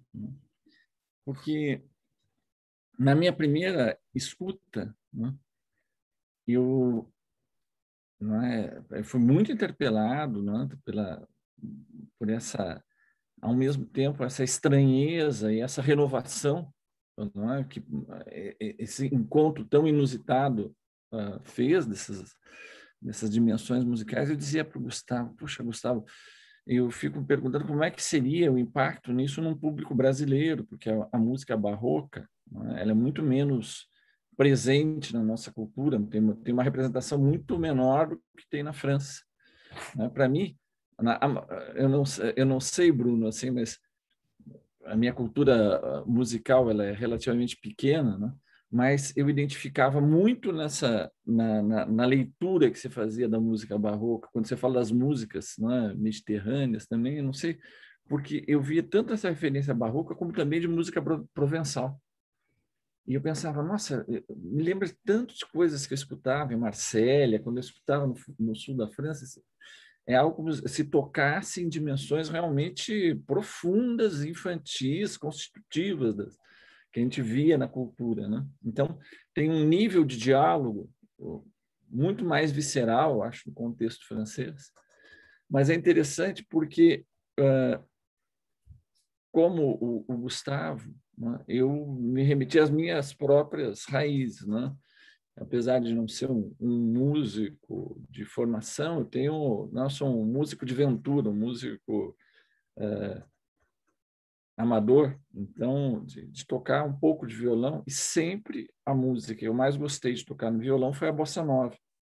S1: porque na minha primeira escuta, né, eu, não é, eu fui muito interpelado, né, pela, por essa, ao mesmo tempo, essa estranheza e essa renovação, não é, que esse encontro tão inusitado uh, fez dessas dessas dimensões musicais. Eu dizia para o Gustavo, puxa, Gustavo, eu fico perguntando como é que seria o impacto nisso num público brasileiro, porque a, a música barroca, né, ela é muito menos presente na nossa cultura, tem uma, tem uma representação muito menor do que tem na França. Né? Para mim, na, eu, não, eu não sei, Bruno, assim, mas a minha cultura musical ela é relativamente pequena, né? Mas eu identificava muito nessa na, na, na leitura que você fazia da música barroca, quando você fala das músicas, né, mediterrâneas também, eu não sei, porque eu via tanto essa referência barroca como também de música provençal. E eu pensava, nossa, me lembra tanto de coisas que eu escutava em Marsella, quando eu escutava no, no sul da França, é algo como se tocasse em dimensões realmente profundas, infantis, constitutivas das, que a gente via na cultura, né? Então, tem um nível de diálogo muito mais visceral, acho, no contexto francês. Mas é interessante porque, uh, como o, o Gustavo, né, eu me remeti às minhas próprias raízes, né? Apesar de não ser um, um músico de formação, eu tenho, não, eu sou um músico de ventura, um músico uh, amador, então, de, de tocar um pouco de violão, e sempre a música que eu mais gostei de tocar no violão foi a bossa nova.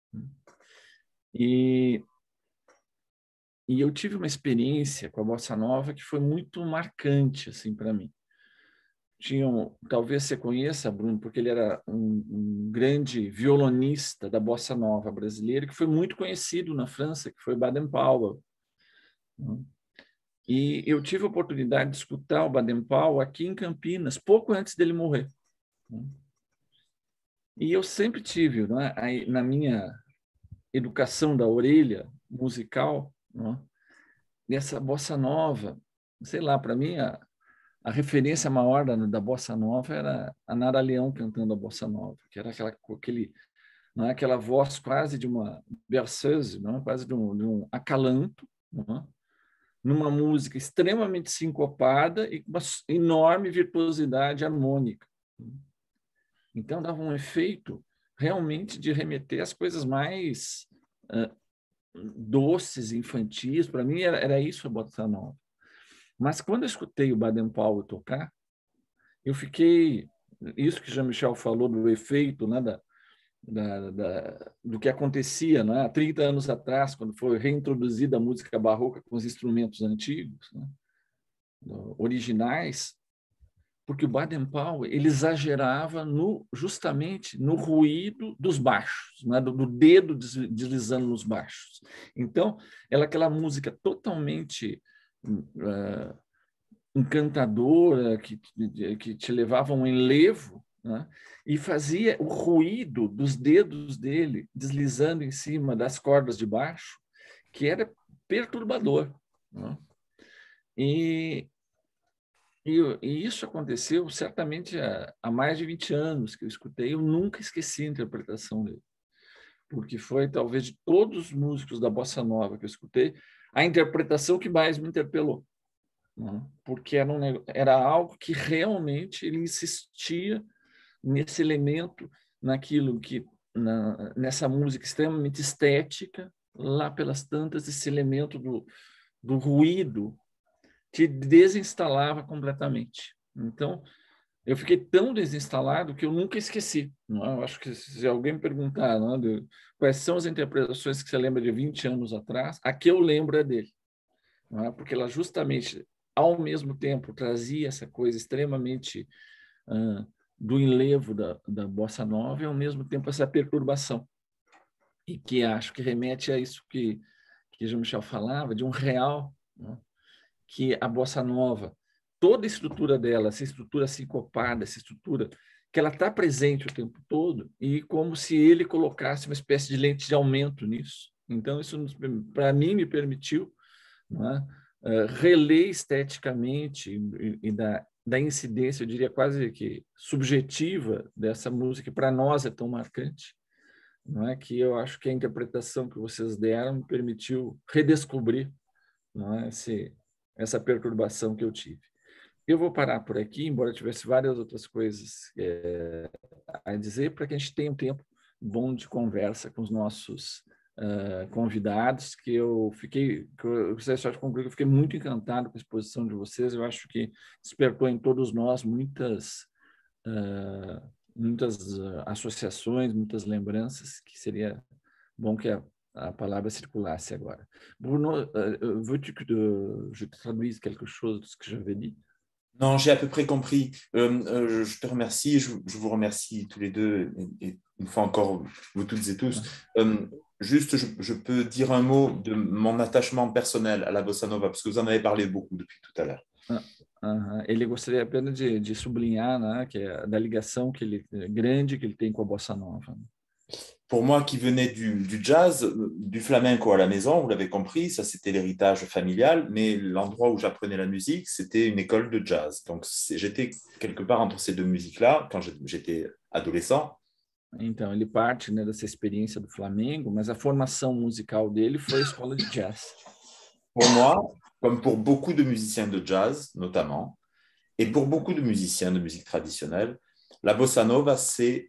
S1: E, e eu tive uma experiência com a bossa nova que foi muito marcante assim, para mim. Tinham, talvez você conheça, Bruno, porque ele era um, um grande violonista da bossa nova brasileira, que foi muito conhecido na França, que foi Baden-Powell. E eu tive a oportunidade de escutar o Baden-Powell aqui em Campinas, pouco antes dele morrer. E eu sempre tive, não é, aí, na minha educação da orelha musical, não é, dessa bossa nova, sei lá, para mim a, a referência maior da, da bossa nova era a Nara Leão cantando a bossa nova, que era aquela, aquele, não é, aquela voz quase de uma berceuse, não é, quase de um, de um acalanto, não é, numa música extremamente sincopada e com uma enorme virtuosidade harmônica. Então, dava um efeito realmente de remeter às coisas mais uh, doces, infantis. Para mim, era, era isso a bossa nova. Mas, quando eu escutei o Baden-Powell tocar, eu fiquei... Isso que Jean-Michel falou do efeito, né, da, da, da, do que acontecia, né, há trinta anos atrás, quando foi reintroduzida a música barroca com os instrumentos antigos, né, originais, porque o Baden-Powell ele exagerava no, justamente no ruído dos baixos, né, do, do dedo deslizando nos baixos. Então, ela aquela música totalmente uh, encantadora, que, que te levava a um enlevo, né, e fazia o ruído dos dedos dele deslizando em cima das cordas de baixo, que era perturbador. Né? E E, e isso aconteceu certamente há, há mais de vinte anos que eu escutei. Eu nunca esqueci a interpretação dele, porque foi talvez de todos os músicos da bossa nova que eu escutei a interpretação que mais me interpelou, né? Porque era, um, era algo que realmente ele insistia nesse elemento, naquilo que na, nessa música extremamente estética, lá pelas tantas, esse elemento do, do ruído te desinstalava completamente. Então, eu fiquei tão desinstalado que eu nunca esqueci. Não é? Eu acho que se alguém me perguntar, não é, de, quais são as interpretações que você lembra de vinte anos atrás, a que eu lembro é dele. Não é? Porque ela justamente, ao mesmo tempo, trazia essa coisa extremamente uh, do enlevo da, da bossa nova e, ao mesmo tempo, essa perturbação. E que acho que remete a isso que, que Jean-Michel falava, de um real, não é? Que a bossa nova, toda a estrutura dela, essa estrutura sincopada, essa estrutura que ela está presente o tempo todo, e como se ele colocasse uma espécie de lente de aumento nisso. Então, isso, para mim, me permitiu, não é, uh, reler esteticamente e, e da, da incidência, eu diria quase que subjetiva dessa música, que para nós é tão marcante, não é, que eu acho que a interpretação que vocês deram me permitiu redescobrir, não é, esse essa perturbação que eu tive. Eu vou parar por aqui, embora eu tivesse várias outras coisas é, a dizer, para que a gente tenha um tempo bom de conversa com os nossos uh, convidados, que eu fiquei, que eu gostaria só de concluir, eu fiquei muito encantado com a exposição de vocês, eu acho que despertou em todos nós muitas, uh, muitas uh, associações, muitas lembranças, que seria bom que a a palavra circulasse agora. Bruno, uh, veux-tu que de, je traduise quelque chose de ce que j'avais dit?
S2: Non, j'ai à peu près compris. Euh, euh, je te remercie, je, je vous remercie tous les deux, et, et une fois encore, vous toutes et tous. Euh, juste, je, je peux dire un mot de mon attachement personnel à la bossa nova, parce que vous en avez parlé beaucoup depuis tout à l'heure.
S1: Uh, uh, ele gostaria apenas de, de sublinhar, né, que é da ligação que ele, grande que ele tem com a bossa nova.
S2: Pour moi qui venais du, du jazz, du flamenco à la maison, vous l'avez compris, ça c'était l'héritage familial, mais l'endroit où j'apprenais la musique, c'était une école de jazz. Donc j'étais quelque part entre ces deux musiques-là quand j'étais adolescent.
S1: Então, ele parte, né, dessa experiência do Flamengo, mas a formação musical dele foi a escola de jazz.
S2: Pour moi, comme pour beaucoup de musiciens de jazz, notamment, et pour beaucoup de musiciens de musique traditionnelle, la bossa nova, c'est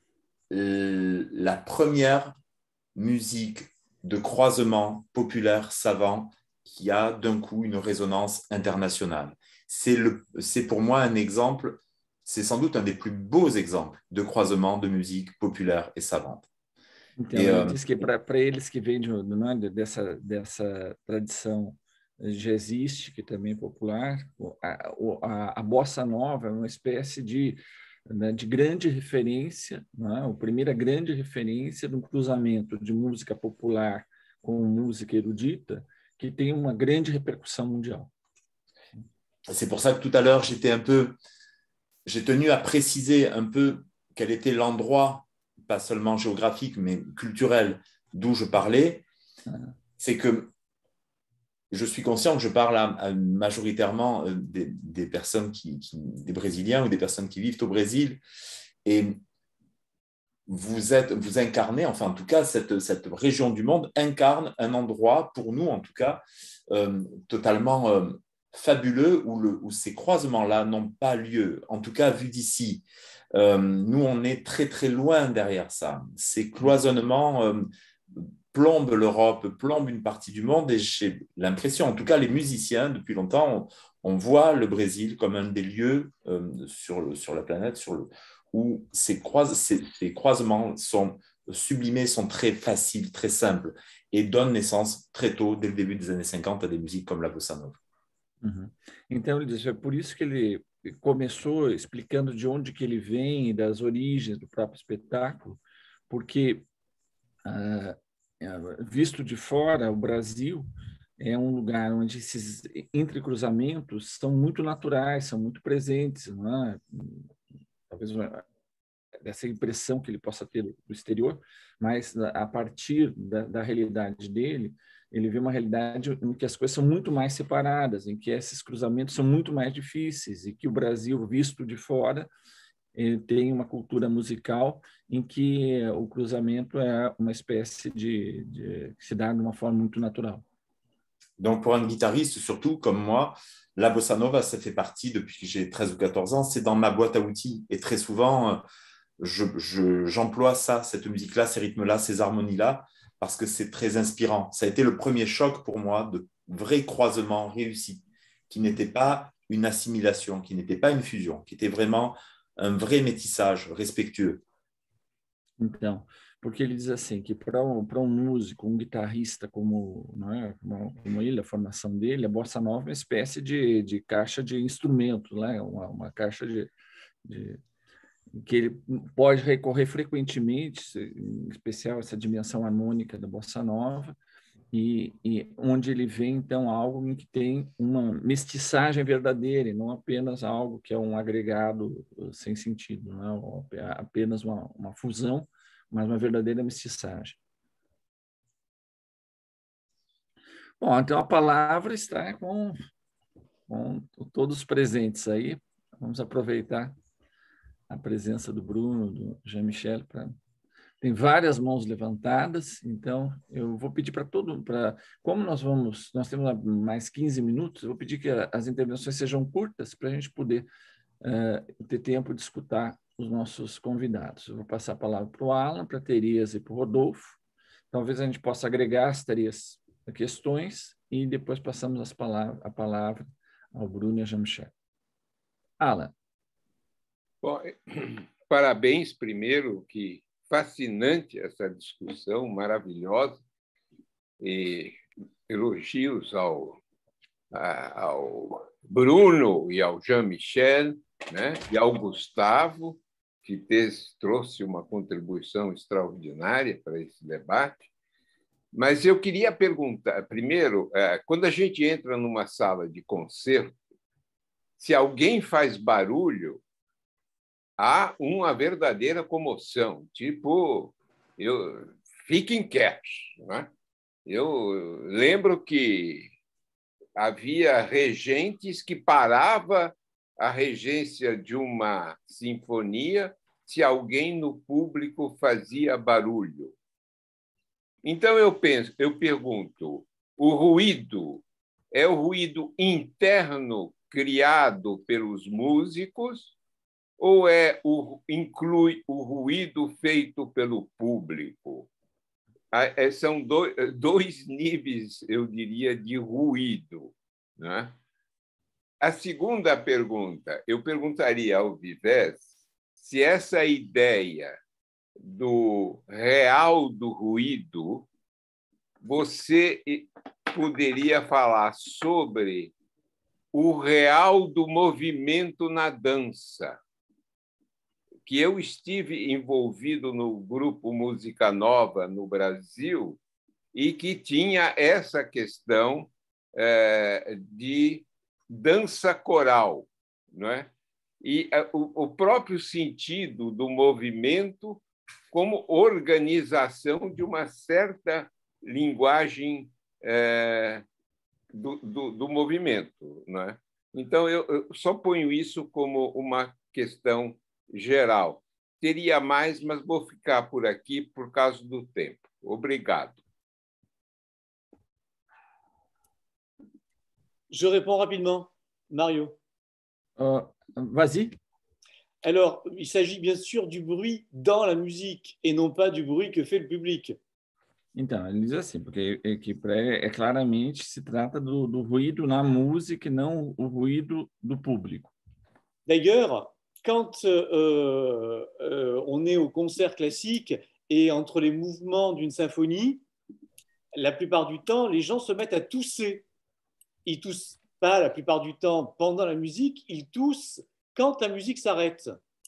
S2: la première musique de croisement populaire savant qui a d'un coup une résonance internationale. C'est le, c'est pour moi un exemple, c'est sans doute un des plus beaux exemples de croisement de musique populaire et savante.
S1: Então, e, ele uh, diz que para eles que vêm de, né, dessa, dessa tradição jazzística, que também é popular, a, a, a bossa nova é uma espécie de de grande referência, né? A primeira grande referência no cruzamento de música popular com música erudita, que tem uma grande repercussão mundial.
S2: C'est pour ça que tout à l'heure, j'étais un peu, j'ai tenu à préciser un peu quel était l'endroit, pas seulement géographique, mais culturel, d'où je parlais. Ah. C'est que je suis conscient que je parle à, à majoritairement des, des personnes qui, qui, des Brésiliens ou des personnes qui vivent au Brésil, et vous êtes, vous incarnez, enfin en tout cas cette, cette région du monde incarne un endroit pour nous en tout cas euh, totalement euh, fabuleux où, le, où ces croisements-là n'ont pas lieu, en tout cas vu d'ici. Euh, nous on est très très loin derrière ça. Ces cloisonnements euh, plombe l'Europe, plombe une partie du monde, et j'ai l'impression, en tout cas les musiciens, depuis longtemps, on, on voit le Brésil comme un des lieux euh, sur, le, sur la planète sur le, où ces, croise, ces, ces croisements sont sublimés, sont très faciles, très simples, et donnent naissance très tôt, dès le début des années cinquante, à des musiques comme la bossa nova.
S1: Uhum. Então, ele diz, é por isso que ele começou explicando de onde que ele vem, das origens do próprio espetáculo, porque uh, visto de fora, o Brasil é um lugar onde esses entrecruzamentos são muito naturais, são muito presentes, não é? Talvez essa impressão que ele possa ter do exterior, mas a partir da, da realidade dele, ele vê uma realidade em que as coisas são muito mais separadas, em que esses cruzamentos são muito mais difíceis, e que o Brasil, visto de fora, ele tem uma cultura musical em que o cruzamento é uma espécie de, de que se dá de uma forma muito natural.
S2: Donc pour un guitariste surtout comme moi, la bossa nova ça fait partie depuis que j'ai treize ou quatorze ans, c'est dans ma boîte à outils et très souvent je, je, j'emploie ça, cette musique-là, ces rythmes-là, ces harmonies-là parce que c'est très inspirant. Ça a été le premier choc pour moi de vrais croisements réussis qui n'étaient pas une assimilation, qui n'étaient pas une fusion, qui étaient vraiment um vrai métissage respectueux.
S1: Então, porque ele diz assim, que para um, para um músico, um guitarrista como, não é, como, como ele, a formação dele, a bossa nova é uma espécie de, de caixa de instrumentos, né? uma, uma caixa de, de, que ele pode recorrer frequentemente, em especial essa dimensão harmônica da bossa nova, E, e onde ele vê, então, algo em que tem uma mestiçagem verdadeira, e não apenas algo que é um agregado sem sentido, não é apenas uma, uma fusão, mas uma verdadeira mestiçagem. Bom, então a palavra está com, com todos presentes aí. Vamos aproveitar a presença do Bruno, do Jean-Michel, para... Tem várias mãos levantadas, então eu vou pedir para todo, para como nós vamos, nós temos mais quinze minutos, eu vou pedir que as intervenções sejam curtas para a gente poder uh, ter tempo de escutar os nossos convidados. Eu vou passar a palavra para o Alan, para a Tereza e para o Rodolfo. Talvez a gente possa agregar as três questões e depois passamos as palavras, a palavra ao Bruno e a Jean-Michel. Alan.
S8: Bom, parabéns primeiro, que fascinante essa discussão, maravilhosa. e elogios ao, ao Bruno e ao Jean-Michel, né? E ao Gustavo, que tez, trouxe uma contribuição extraordinária para esse debate. Mas eu queria perguntar, primeiro, quando a gente entra numa sala de concerto, se alguém faz barulho, há uma verdadeira comoção, tipo, eu, fiquem quietos. Né? Eu lembro que havia regentes que paravam a regência de uma sinfonia se alguém no público fazia barulho. Então, eu penso, eu pergunto, o ruído é o ruído interno criado pelos músicos ou é o, inclui o ruído feito pelo público? São dois, dois níveis, eu diria, de ruído. Né? A segunda pergunta, eu perguntaria ao Vives se essa ideia do real do ruído, você poderia falar sobre o real do movimento na dança, que eu estive envolvido no grupo Música Nova no Brasil e que tinha essa questão é, de dança coral, não é? E o, o próprio sentido do movimento como organização de uma certa linguagem é, do, do, do movimento. Não é? Então, eu, eu só ponho isso como uma questão geral. Teria mais, mas vou ficar por aqui por causa do tempo. Obrigado.
S3: Je réponds rapidement. Mario.
S1: Uh, vas-y.
S3: Alors, il s'agit bien sûr du bruit dans la musique et non pas du bruit que fait le public.
S1: Então, ele diz assim, porque que é, é claramente se trata do, do ruído na música e não o ruído do público.
S3: D'ailleurs, quand euh, euh, on est au concert classique et entre les mouvements d'une symphonie, la plupart du temps, les gens se mettent à tousser. Ils toussent pas la plupart du temps pendant la musique, ils toussent quand la musique s'arrête.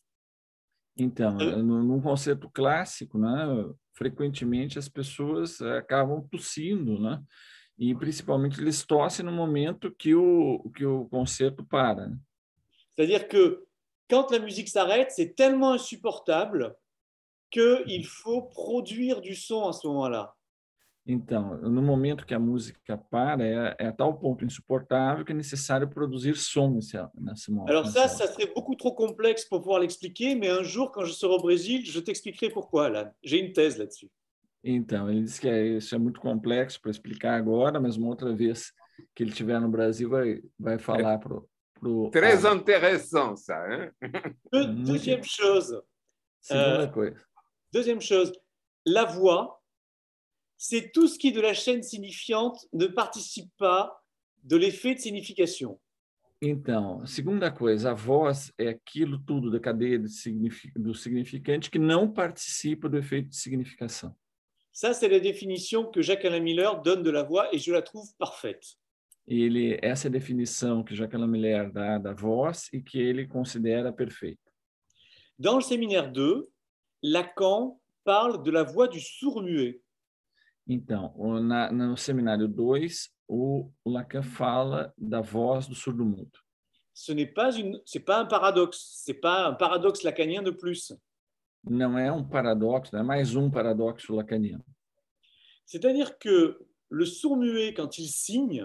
S1: Então, num concerto clássico, né, frequentemente as pessoas acabam tossindo, né? E principalmente eles tossem no momento que o que o concerto para. Né?
S3: C'est-à-dire que quand la musique s'arrête, c'est tellement insupportable qu'il faut produire du son à ce moment-là.
S1: Então, no momento que a música para, é, é a tal ponto insuportável que é necessário produzir som nesse, nesse momento.
S3: Alors ça, ça serait beaucoup trop complexe pour pouvoir l'expliquer, mais un jour, quand je serai au Brésil, je t'expliquerai pourquoi, Alan. J'ai une thèse là-dessus.
S1: Então, ele disse que é, isso é muito complexo para explicar agora, mas uma outra vez que ele estiver no Brasil, vai, vai falar para o...
S8: Très intéressant, ça. Hein?
S3: De, deuxième chose.
S1: Segunda
S3: euh,
S1: coisa.
S3: Deuxième chose, la voix, c'est tout ce qui, de la chaîne signifiante, ne participe pas de l'effet de signification.
S1: Então, segunda coisa, a voz é aquilo tudo da cadeia de signific... do significante que não participa do efeito de significação.
S3: Ça, c'est la définition que Jacques-Alain Miller donne de la voix et je la trouve parfaite.
S1: Ele, essa é a definição que Jacques-Alain Miller dá da voz e que ele considera perfeita.
S3: Dans le séminaire deux, Lacan parle de la voix du sourd-muet.
S1: Então, na, no seminário dois, o Lacan fala da voz do surdo-mudo.
S3: Ce n'est pas une, c'est pas un paradoxe, c'est pas un paradoxe lacanien de plus.
S1: Não é um paradoxo, é mais um paradoxo lacaniano.
S3: C'est-à-dire que le sourd-muet, quand il signe,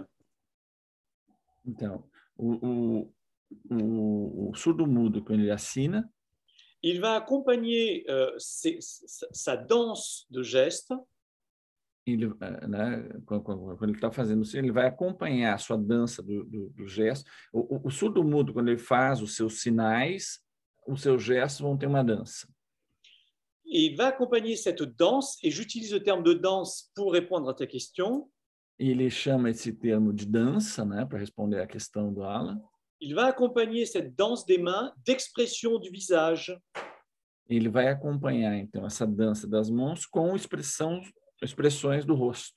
S1: então, o, o, o, o surdo-mudo, quando ele assina,
S3: il va accompagner euh, ses, sa, sa danse de gestes.
S1: Ele, né, quando ele está fazendo isso, ele vai acompanhar a sua dança do, do, do gesto. O, o, o surdo-mudo, quando ele faz os seus sinais, os seus gestos vão ter uma dança.
S3: Et il va accompagner cette danse, et j'utilise le terme de danse pour répondre à ta question.
S1: Ele chama esse termo de dança, né, para responder à questão do Alan.
S3: Il va accompagner cette danse des mains d'expression du visage.
S1: Ele vai acompanhar, então, essa dança das mãos com expressão, expressões do rosto.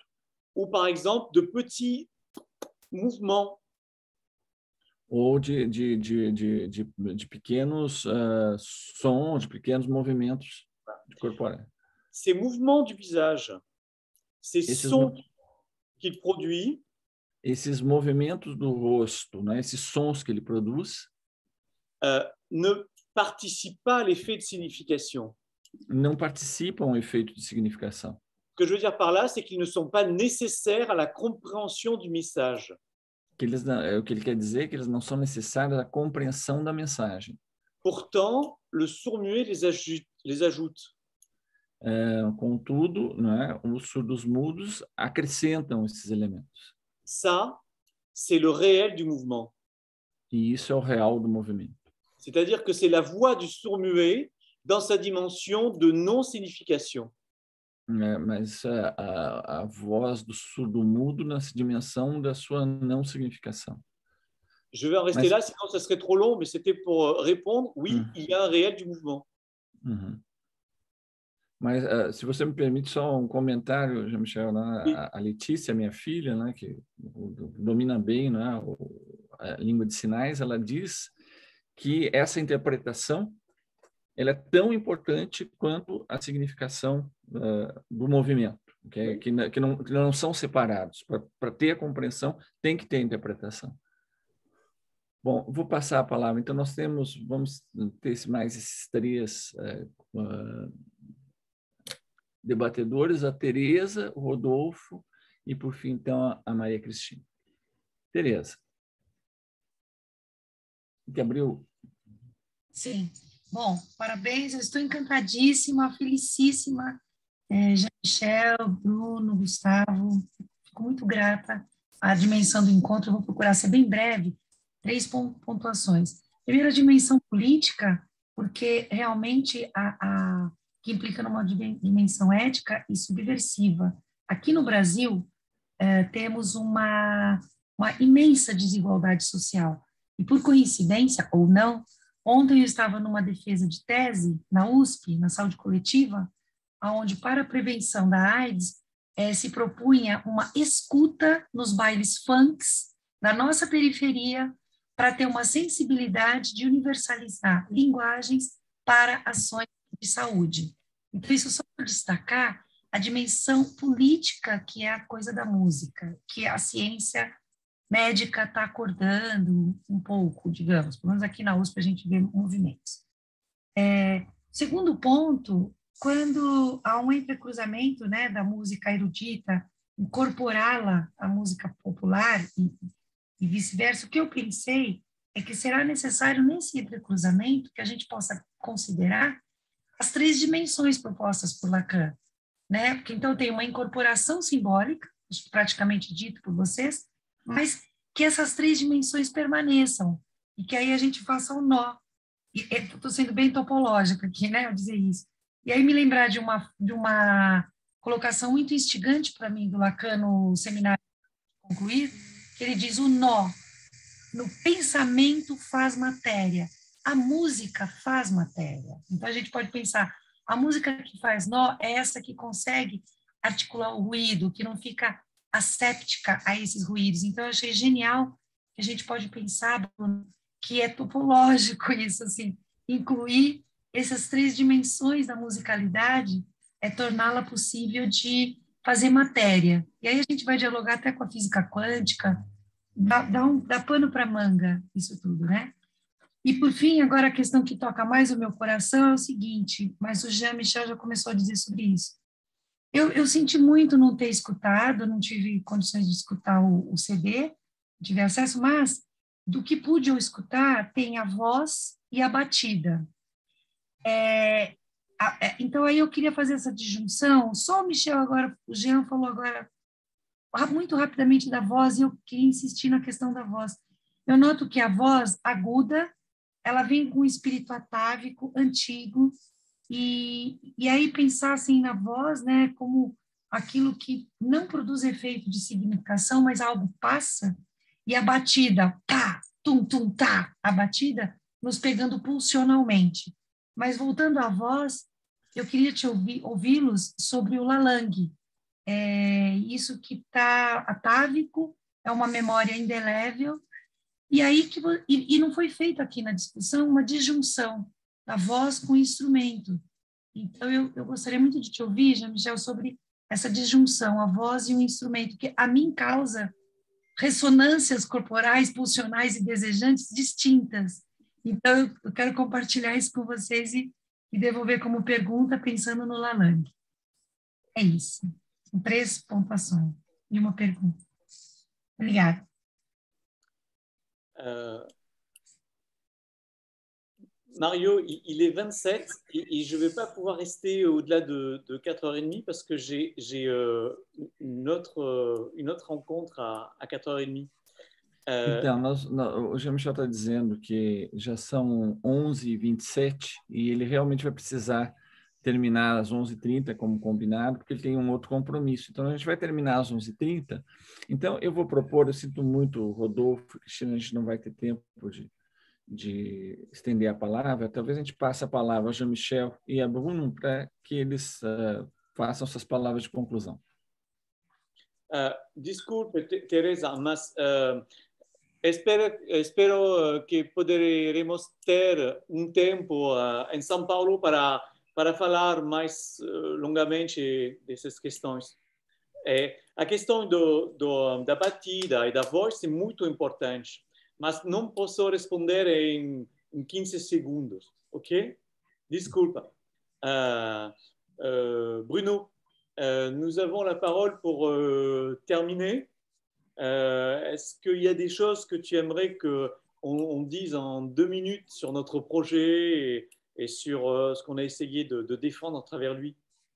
S3: ou par exemple de petits mouvements.
S1: Ou de, de, de, de, de, de pequenos uh, sons, de pequenos movimentos corporais.
S3: Ces mouvements du visage, ces
S1: Esses
S3: sons
S1: mo-
S3: qu'il produit,
S1: Esses movimentos do rosto, né? Esses sons que ele produz,
S3: euh, ne participent pas à l'effet de signification.
S1: não participam do efeito de significação.
S3: Ce que je veux dire par là, c'est qu'ils ne sont pas nécessaires à la compréhension du message.
S1: Que eles não, é, o que ele quer dizer é que eles não são necessários à compreensão da mensagem.
S3: Pourtant, le sourd-muet les ajoute. Les ajoute.
S1: É, contudo, né, os surdos mudos acrescentam esses elementos.
S3: Ça, c'est le réel du mouvement.
S1: E isso é o real do movimento.
S3: C'est-à-dire que c'est la voix du sourd-muet dans sa dimension de non-signification.
S1: É, mas a, a, a voz do surdo mudo nessa dimensão da sua não significação.
S3: Je vais en rester
S1: Mas-
S3: là, sinon ça serait trop long, mais c'était pour euh, répondre, oui,
S1: Hum.
S3: il y a un réel du mouvement.
S1: Uhum. Mas, uh, se você me permite, só um comentário, Jean-Michel, né?
S3: Sim.
S1: a, a Letícia, minha filha, né, que domina bem, né, o, a língua de sinais, ela diz que essa interpretação ela é tão importante quanto a significação uh, do movimento, okay? que, que, que, não, que não são separados. Para ter a compreensão, tem que ter a interpretação. Bom, vou passar a palavra. Então, nós temos, vamos ter mais esses três uh, uh, debatedores, a Tereza, o Rodolfo e, por fim, então, a Maria Cristina. Tereza. Gabriel.
S9: Sim. Bom, parabéns, eu estou encantadíssima, felicíssima. É, Jean-Michel, Bruno, Gustavo, fico muito grata à dimensão do encontro. Eu vou procurar ser bem breve, três pontuações. Primeiro, a dimensão política, porque realmente a, a, que implica numa dimensão ética e subversiva. Aqui no Brasil, é, temos uma, uma imensa desigualdade social. E, por coincidência, ou não, ontem eu estava numa defesa de tese na U S P, na saúde coletiva, onde, para a prevenção da AIDS, eh, se propunha uma escuta nos bailes funks da nossa periferia para ter uma sensibilidade de universalizar linguagens para ações de saúde. Então, isso só para destacar a dimensão política que é a coisa da música, que a ciência médica está acordando um pouco, digamos, pelo menos aqui na U S P a gente vê movimentos. É, segundo ponto, quando há um entrecruzamento, né, da música erudita, incorporá-la à música popular e, e vice-versa, o que eu pensei é que será necessário nesse entrecruzamento que a gente possa considerar as três dimensões propostas por Lacan, né? Porque então tem uma incorporação simbólica, praticamente dito por vocês, mas que essas três dimensões permaneçam e que aí a gente faça um nó. Estou sendo bem topológica aqui, né, ao dizer isso. E aí me lembrar de uma, de uma colocação muito instigante para mim do Lacan no seminário concluir, que ele diz o nó. No pensamento faz matéria, a música faz matéria. Então a gente pode pensar, a música que faz nó é essa que consegue articular o ruído, que não fica asséptica a esses ruídos. Então, eu achei genial que a gente pode pensar, Bruno, que é topológico isso, assim, incluir essas três dimensões da musicalidade é torná-la possível de fazer matéria. E aí a gente vai dialogar até com a física quântica, dá, dá, um, dá pano para manga isso tudo, né? E, por fim, agora a questão que toca mais o meu coração é o seguinte, mas o Jean-Michel já começou a dizer sobre isso. Eu, eu senti muito não ter escutado, não tive condições de escutar o, o C D, não tive acesso, mas do que pude eu escutar, tem a voz e a batida. É, a, é, então, aí eu queria fazer essa disjunção, só o Michel agora, o Jean falou agora muito rapidamente da voz, e eu queria insistir na questão da voz. Eu noto que a voz aguda, ela vem com um espírito atávico, antigo, E, e aí pensar assim na voz, né, como aquilo que não produz efeito de significação, mas algo passa, e a batida, tá, tum, tum, tá, a batida nos pegando pulsionalmente. Mas voltando à voz, eu queria te ouvir, ouvi-los sobre o Lalang, é, isso que está atávico, é uma memória indelével, e aí que e, e não foi feito aqui na discussão uma disjunção da voz com o instrumento. Então, eu, eu gostaria muito de te ouvir, Jean-Michel, sobre essa disjunção, a voz e o instrumento, que a mim causa ressonâncias corporais, pulsionais e desejantes distintas. Então, eu quero compartilhar isso com vocês e, e devolver como pergunta, pensando no Lalande. É isso. São três pontuações e uma pergunta. Obrigada.
S3: Euh, Mario, il est vingt-sept et, et je ne vais pas pouvoir rester au-delà de, de quatre heures trente parce que j'ai euh, une, autre, une autre rencontre à, à quatre heures trente.
S1: Uh... Então, nós, nós, o Jean-Michel está dizendo que já são onze e vinte e sete e ele realmente vai precisar terminar às onze e trinta, como combinado, porque ele tem um outro compromisso. Então, a gente vai terminar às onze e trinta. Então, eu vou propor, eu sinto muito, Rodolfo, Cristina, a gente não vai ter tempo de, de estender a palavra. Talvez a gente passe a palavra ao Jean-Michel e a Bruno para que eles uh, façam suas palavras de conclusão.
S3: Uh, desculpe, Teresa, mas uh, espero, espero que poderemos ter um tempo uh, em São Paulo para para falar mais uh, longamente dessas questões. É, a questão do, do, da batida e da voz é muito importante, mas não posso responder em, em quinze segundos, ok? Desculpa. Uh, uh, Bruno, uh, nous avons la parole pour uh, terminer. Uh, est-ce qu'il y a des choses que tu aimerais qu'on on dise en deux minutes sur notre projet et, et sur euh, ce qu'on a essayé de, de défendre à travers lui?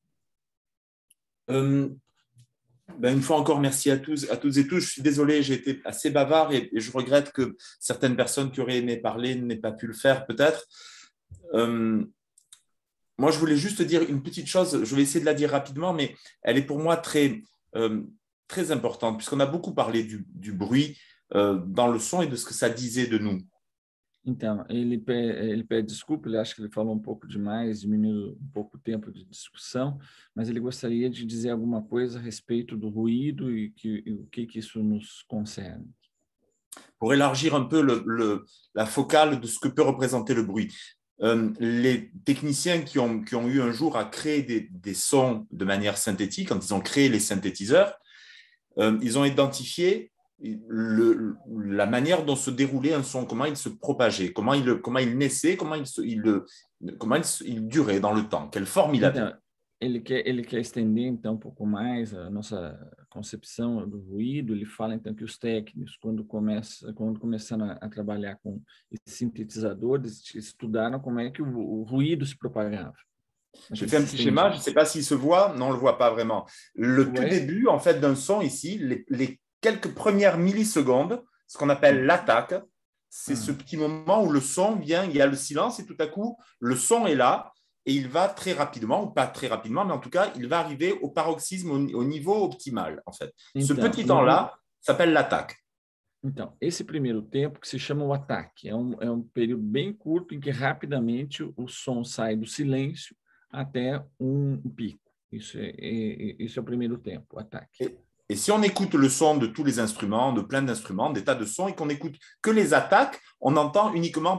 S2: euh, ben Une fois encore, merci à tous, à toutes et tous. Je suis désolé, j'ai été assez bavard et, et je regrette que certaines personnes qui auraient aimé parler n'aient pas pu le faire, peut-être. Euh, moi, je voulais juste dire une petite chose, je vais essayer de la dire rapidement, mais elle est pour moi très, euh, très importante, puisqu'on a beaucoup parlé du, du bruit euh, dans le son et de ce que ça disait de nous.
S1: Então, ele pede, ele pede desculpa, ele acha que ele falou um pouco demais, diminuiu um pouco o tempo de discussão, mas ele gostaria de dizer alguma coisa a respeito do ruído e, que, e o que, que isso nos concerne.
S2: Pour élargir un peu le, le, la focale de ce que peut représenter le bruit, euh, les techniciens qui ont, qui ont eu un jour à créer des, des sons de manière synthétique, quand ils ont créé les synthétiseurs, euh, ils ont identifié Le, la manière dont se déroulait un son, comment il se propageait, comment il, comment il naissait, comment il, se, il, comment il, il durait dans le temps, quelle forme il avait.
S1: Então, ele quer, ele quer estender então um pouco mais a nossa concepção do ruído. Ele fala então que os técnicos, quando, começa, quando começaram a, a trabalhar com sintetizadores, estudaram como é que o, o ruído se propagava.
S2: Je fais un petit schéma, je ne sais pas s'il se voit, non, on ne le voit pas vraiment. Le ouais. tout début en fait, d'un son ici, les, les quelques premières millisecondes, ce qu'on appelle l'attaque, c'est mmh. ce petit moment où le son vient, il y a le silence et tout à coup, le son est là et il va très rapidement, ou pas très rapidement, mais en tout cas, il va arriver au paroxysme, au, au niveau optimal, en fait. Então, ce petit temps-là s'appelle l'attaque.
S1: Então, esse primeiro tempo que se chama o ataque, é um, é um período bem curto em que rapidamente o som sai do silêncio até um pico. Isso é, é, isso é o primeiro tempo, o ataque.
S2: Et, Et si on écoute le son de tous les instruments, de plein d'instruments, des tas de sons, et qu'on n'écoute que les attaques, on entend uniquement...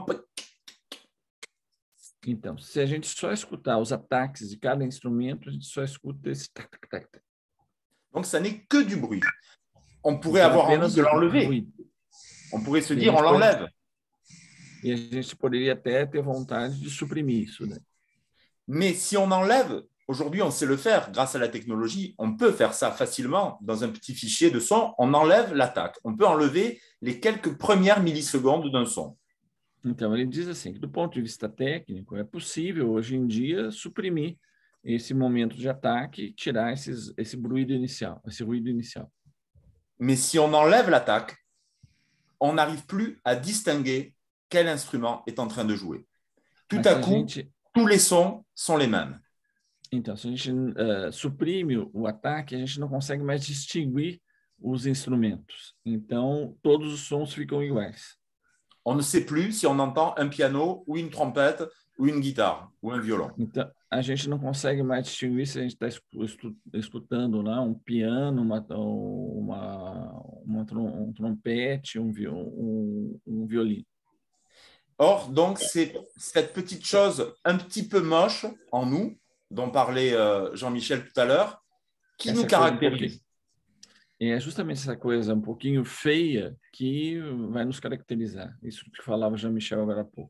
S1: Então, se a gente só escutar os ataques de cada instrumento, a gente só escuta esse tac, tac, tac, tac.
S2: Donc, ça n'est que du bruit. On pourrait então, avoir envie de l'enlever. On pourrait se dire, on l'enlève.
S1: E a gente poderia até ter vontade de suprimir isso, né?
S2: Mais si on enlève... Aujourd'hui, on sait le faire grâce à la technologie. On peut faire ça facilement dans un petit fichier de son. On enlève l'attaque. On peut enlever les quelques premières millisecondes d'un son.
S1: Então, ele diz assim, que do ponto de vista técnico, é possível, hoje em dia, suprimir esse momento de ataque e tirar esses, esse ruído inicial, esse ruído inicial.
S2: Mais si on enlève l'attaque, on n'arrive plus à distinguer quel instrument est en train de jouer. Tout
S1: Mas
S2: à coup,
S1: gente...
S2: tous les sons sont les mêmes.
S1: Então, se a gente uh, suprime o ataque, a gente não consegue mais distinguir os instrumentos. Então, todos os sons ficam iguais.
S2: On ne sait plus si on entend un piano ou une trompette ou une guitare ou un violon.
S1: Então, a gente não consegue mais distinguir se a gente está escutando, né, um piano, uma, uma, uma, um trompete, um, um, um violino.
S2: Or, donc, c'est cette petite chose un petit peu moche en nous, dont parlait euh, Jean-Michel tout à l'heure, qui
S1: essa
S2: nous caractérise.
S1: E é justamente essa coisa um pouquinho feia que vai nos caracterizar. Isso que falava Jean-Michel agora há pouco.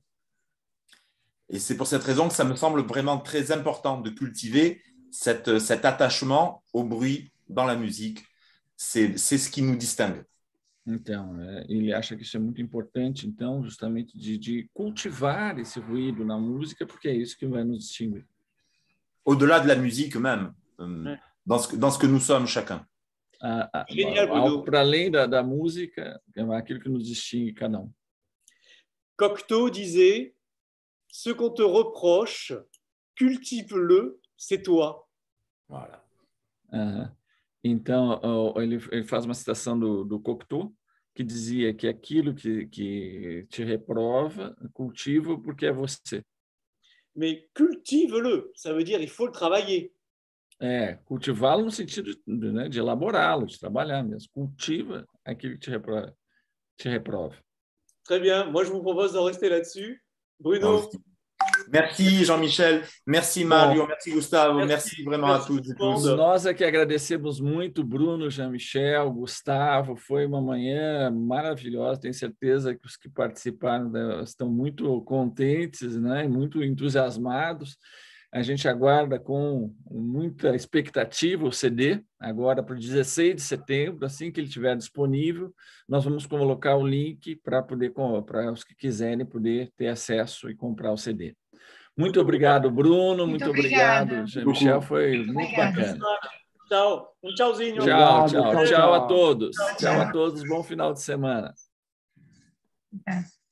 S2: Et c'est pour cette raison que ça me semble vraiment très important de cultiver cette, cet attachement au bruit dans la musique. C'est ce qui nous distingue.
S1: Então, é, ele acha que isso é muito importante, então, justamente de, de cultivar esse ruído na música, porque é isso que vai nos distinguir.
S2: Au-delà de la musique même, euh, dans, ce, dans ce que nous sommes chacun.
S1: Para além da, da música, é aquilo que nos distingue cada um.
S3: Cocteau disait, ce qu'on te reproche, cultive-le, c'est toi.
S2: Voilà.
S1: Uh-huh. Então, ele, ele faz uma citação do, do Cocteau, que dizia que aquilo que, que te reprova, cultiva porque é você.
S3: Mais cultive-le, ça veut dire il faut le travailler.
S1: É, cultivá-lo no sentido de, né, de elaborá-lo, de trabalhar mesmo. Cultiva aquilo que te reprova. Te reprova.
S3: Très bien, moi je vous propose de rester là-dessus. Bruno.
S2: Merci Jean-Michel, merci Mario,
S1: Bom,
S2: merci Gustavo, merci, merci vraiment
S3: merci
S2: a todos e todas.
S1: Nós é que agradecemos muito, Bruno, Jean-Michel, Gustavo, foi uma manhã maravilhosa, tenho certeza que os que participaram estão muito contentes, né, muito entusiasmados. A gente aguarda com muita expectativa o C D, agora para o dezesseis de setembro, assim que ele estiver disponível, nós vamos colocar o link para poder, para os que quiserem poder ter acesso e comprar o C D. Muito obrigado, Bruno, muito, muito obrigado, Jean-Michel, foi muito bacana.
S3: Tchau, um tchauzinho.
S1: Tchau, tchau, tchau a todos. Tchau a todos, bom final de semana.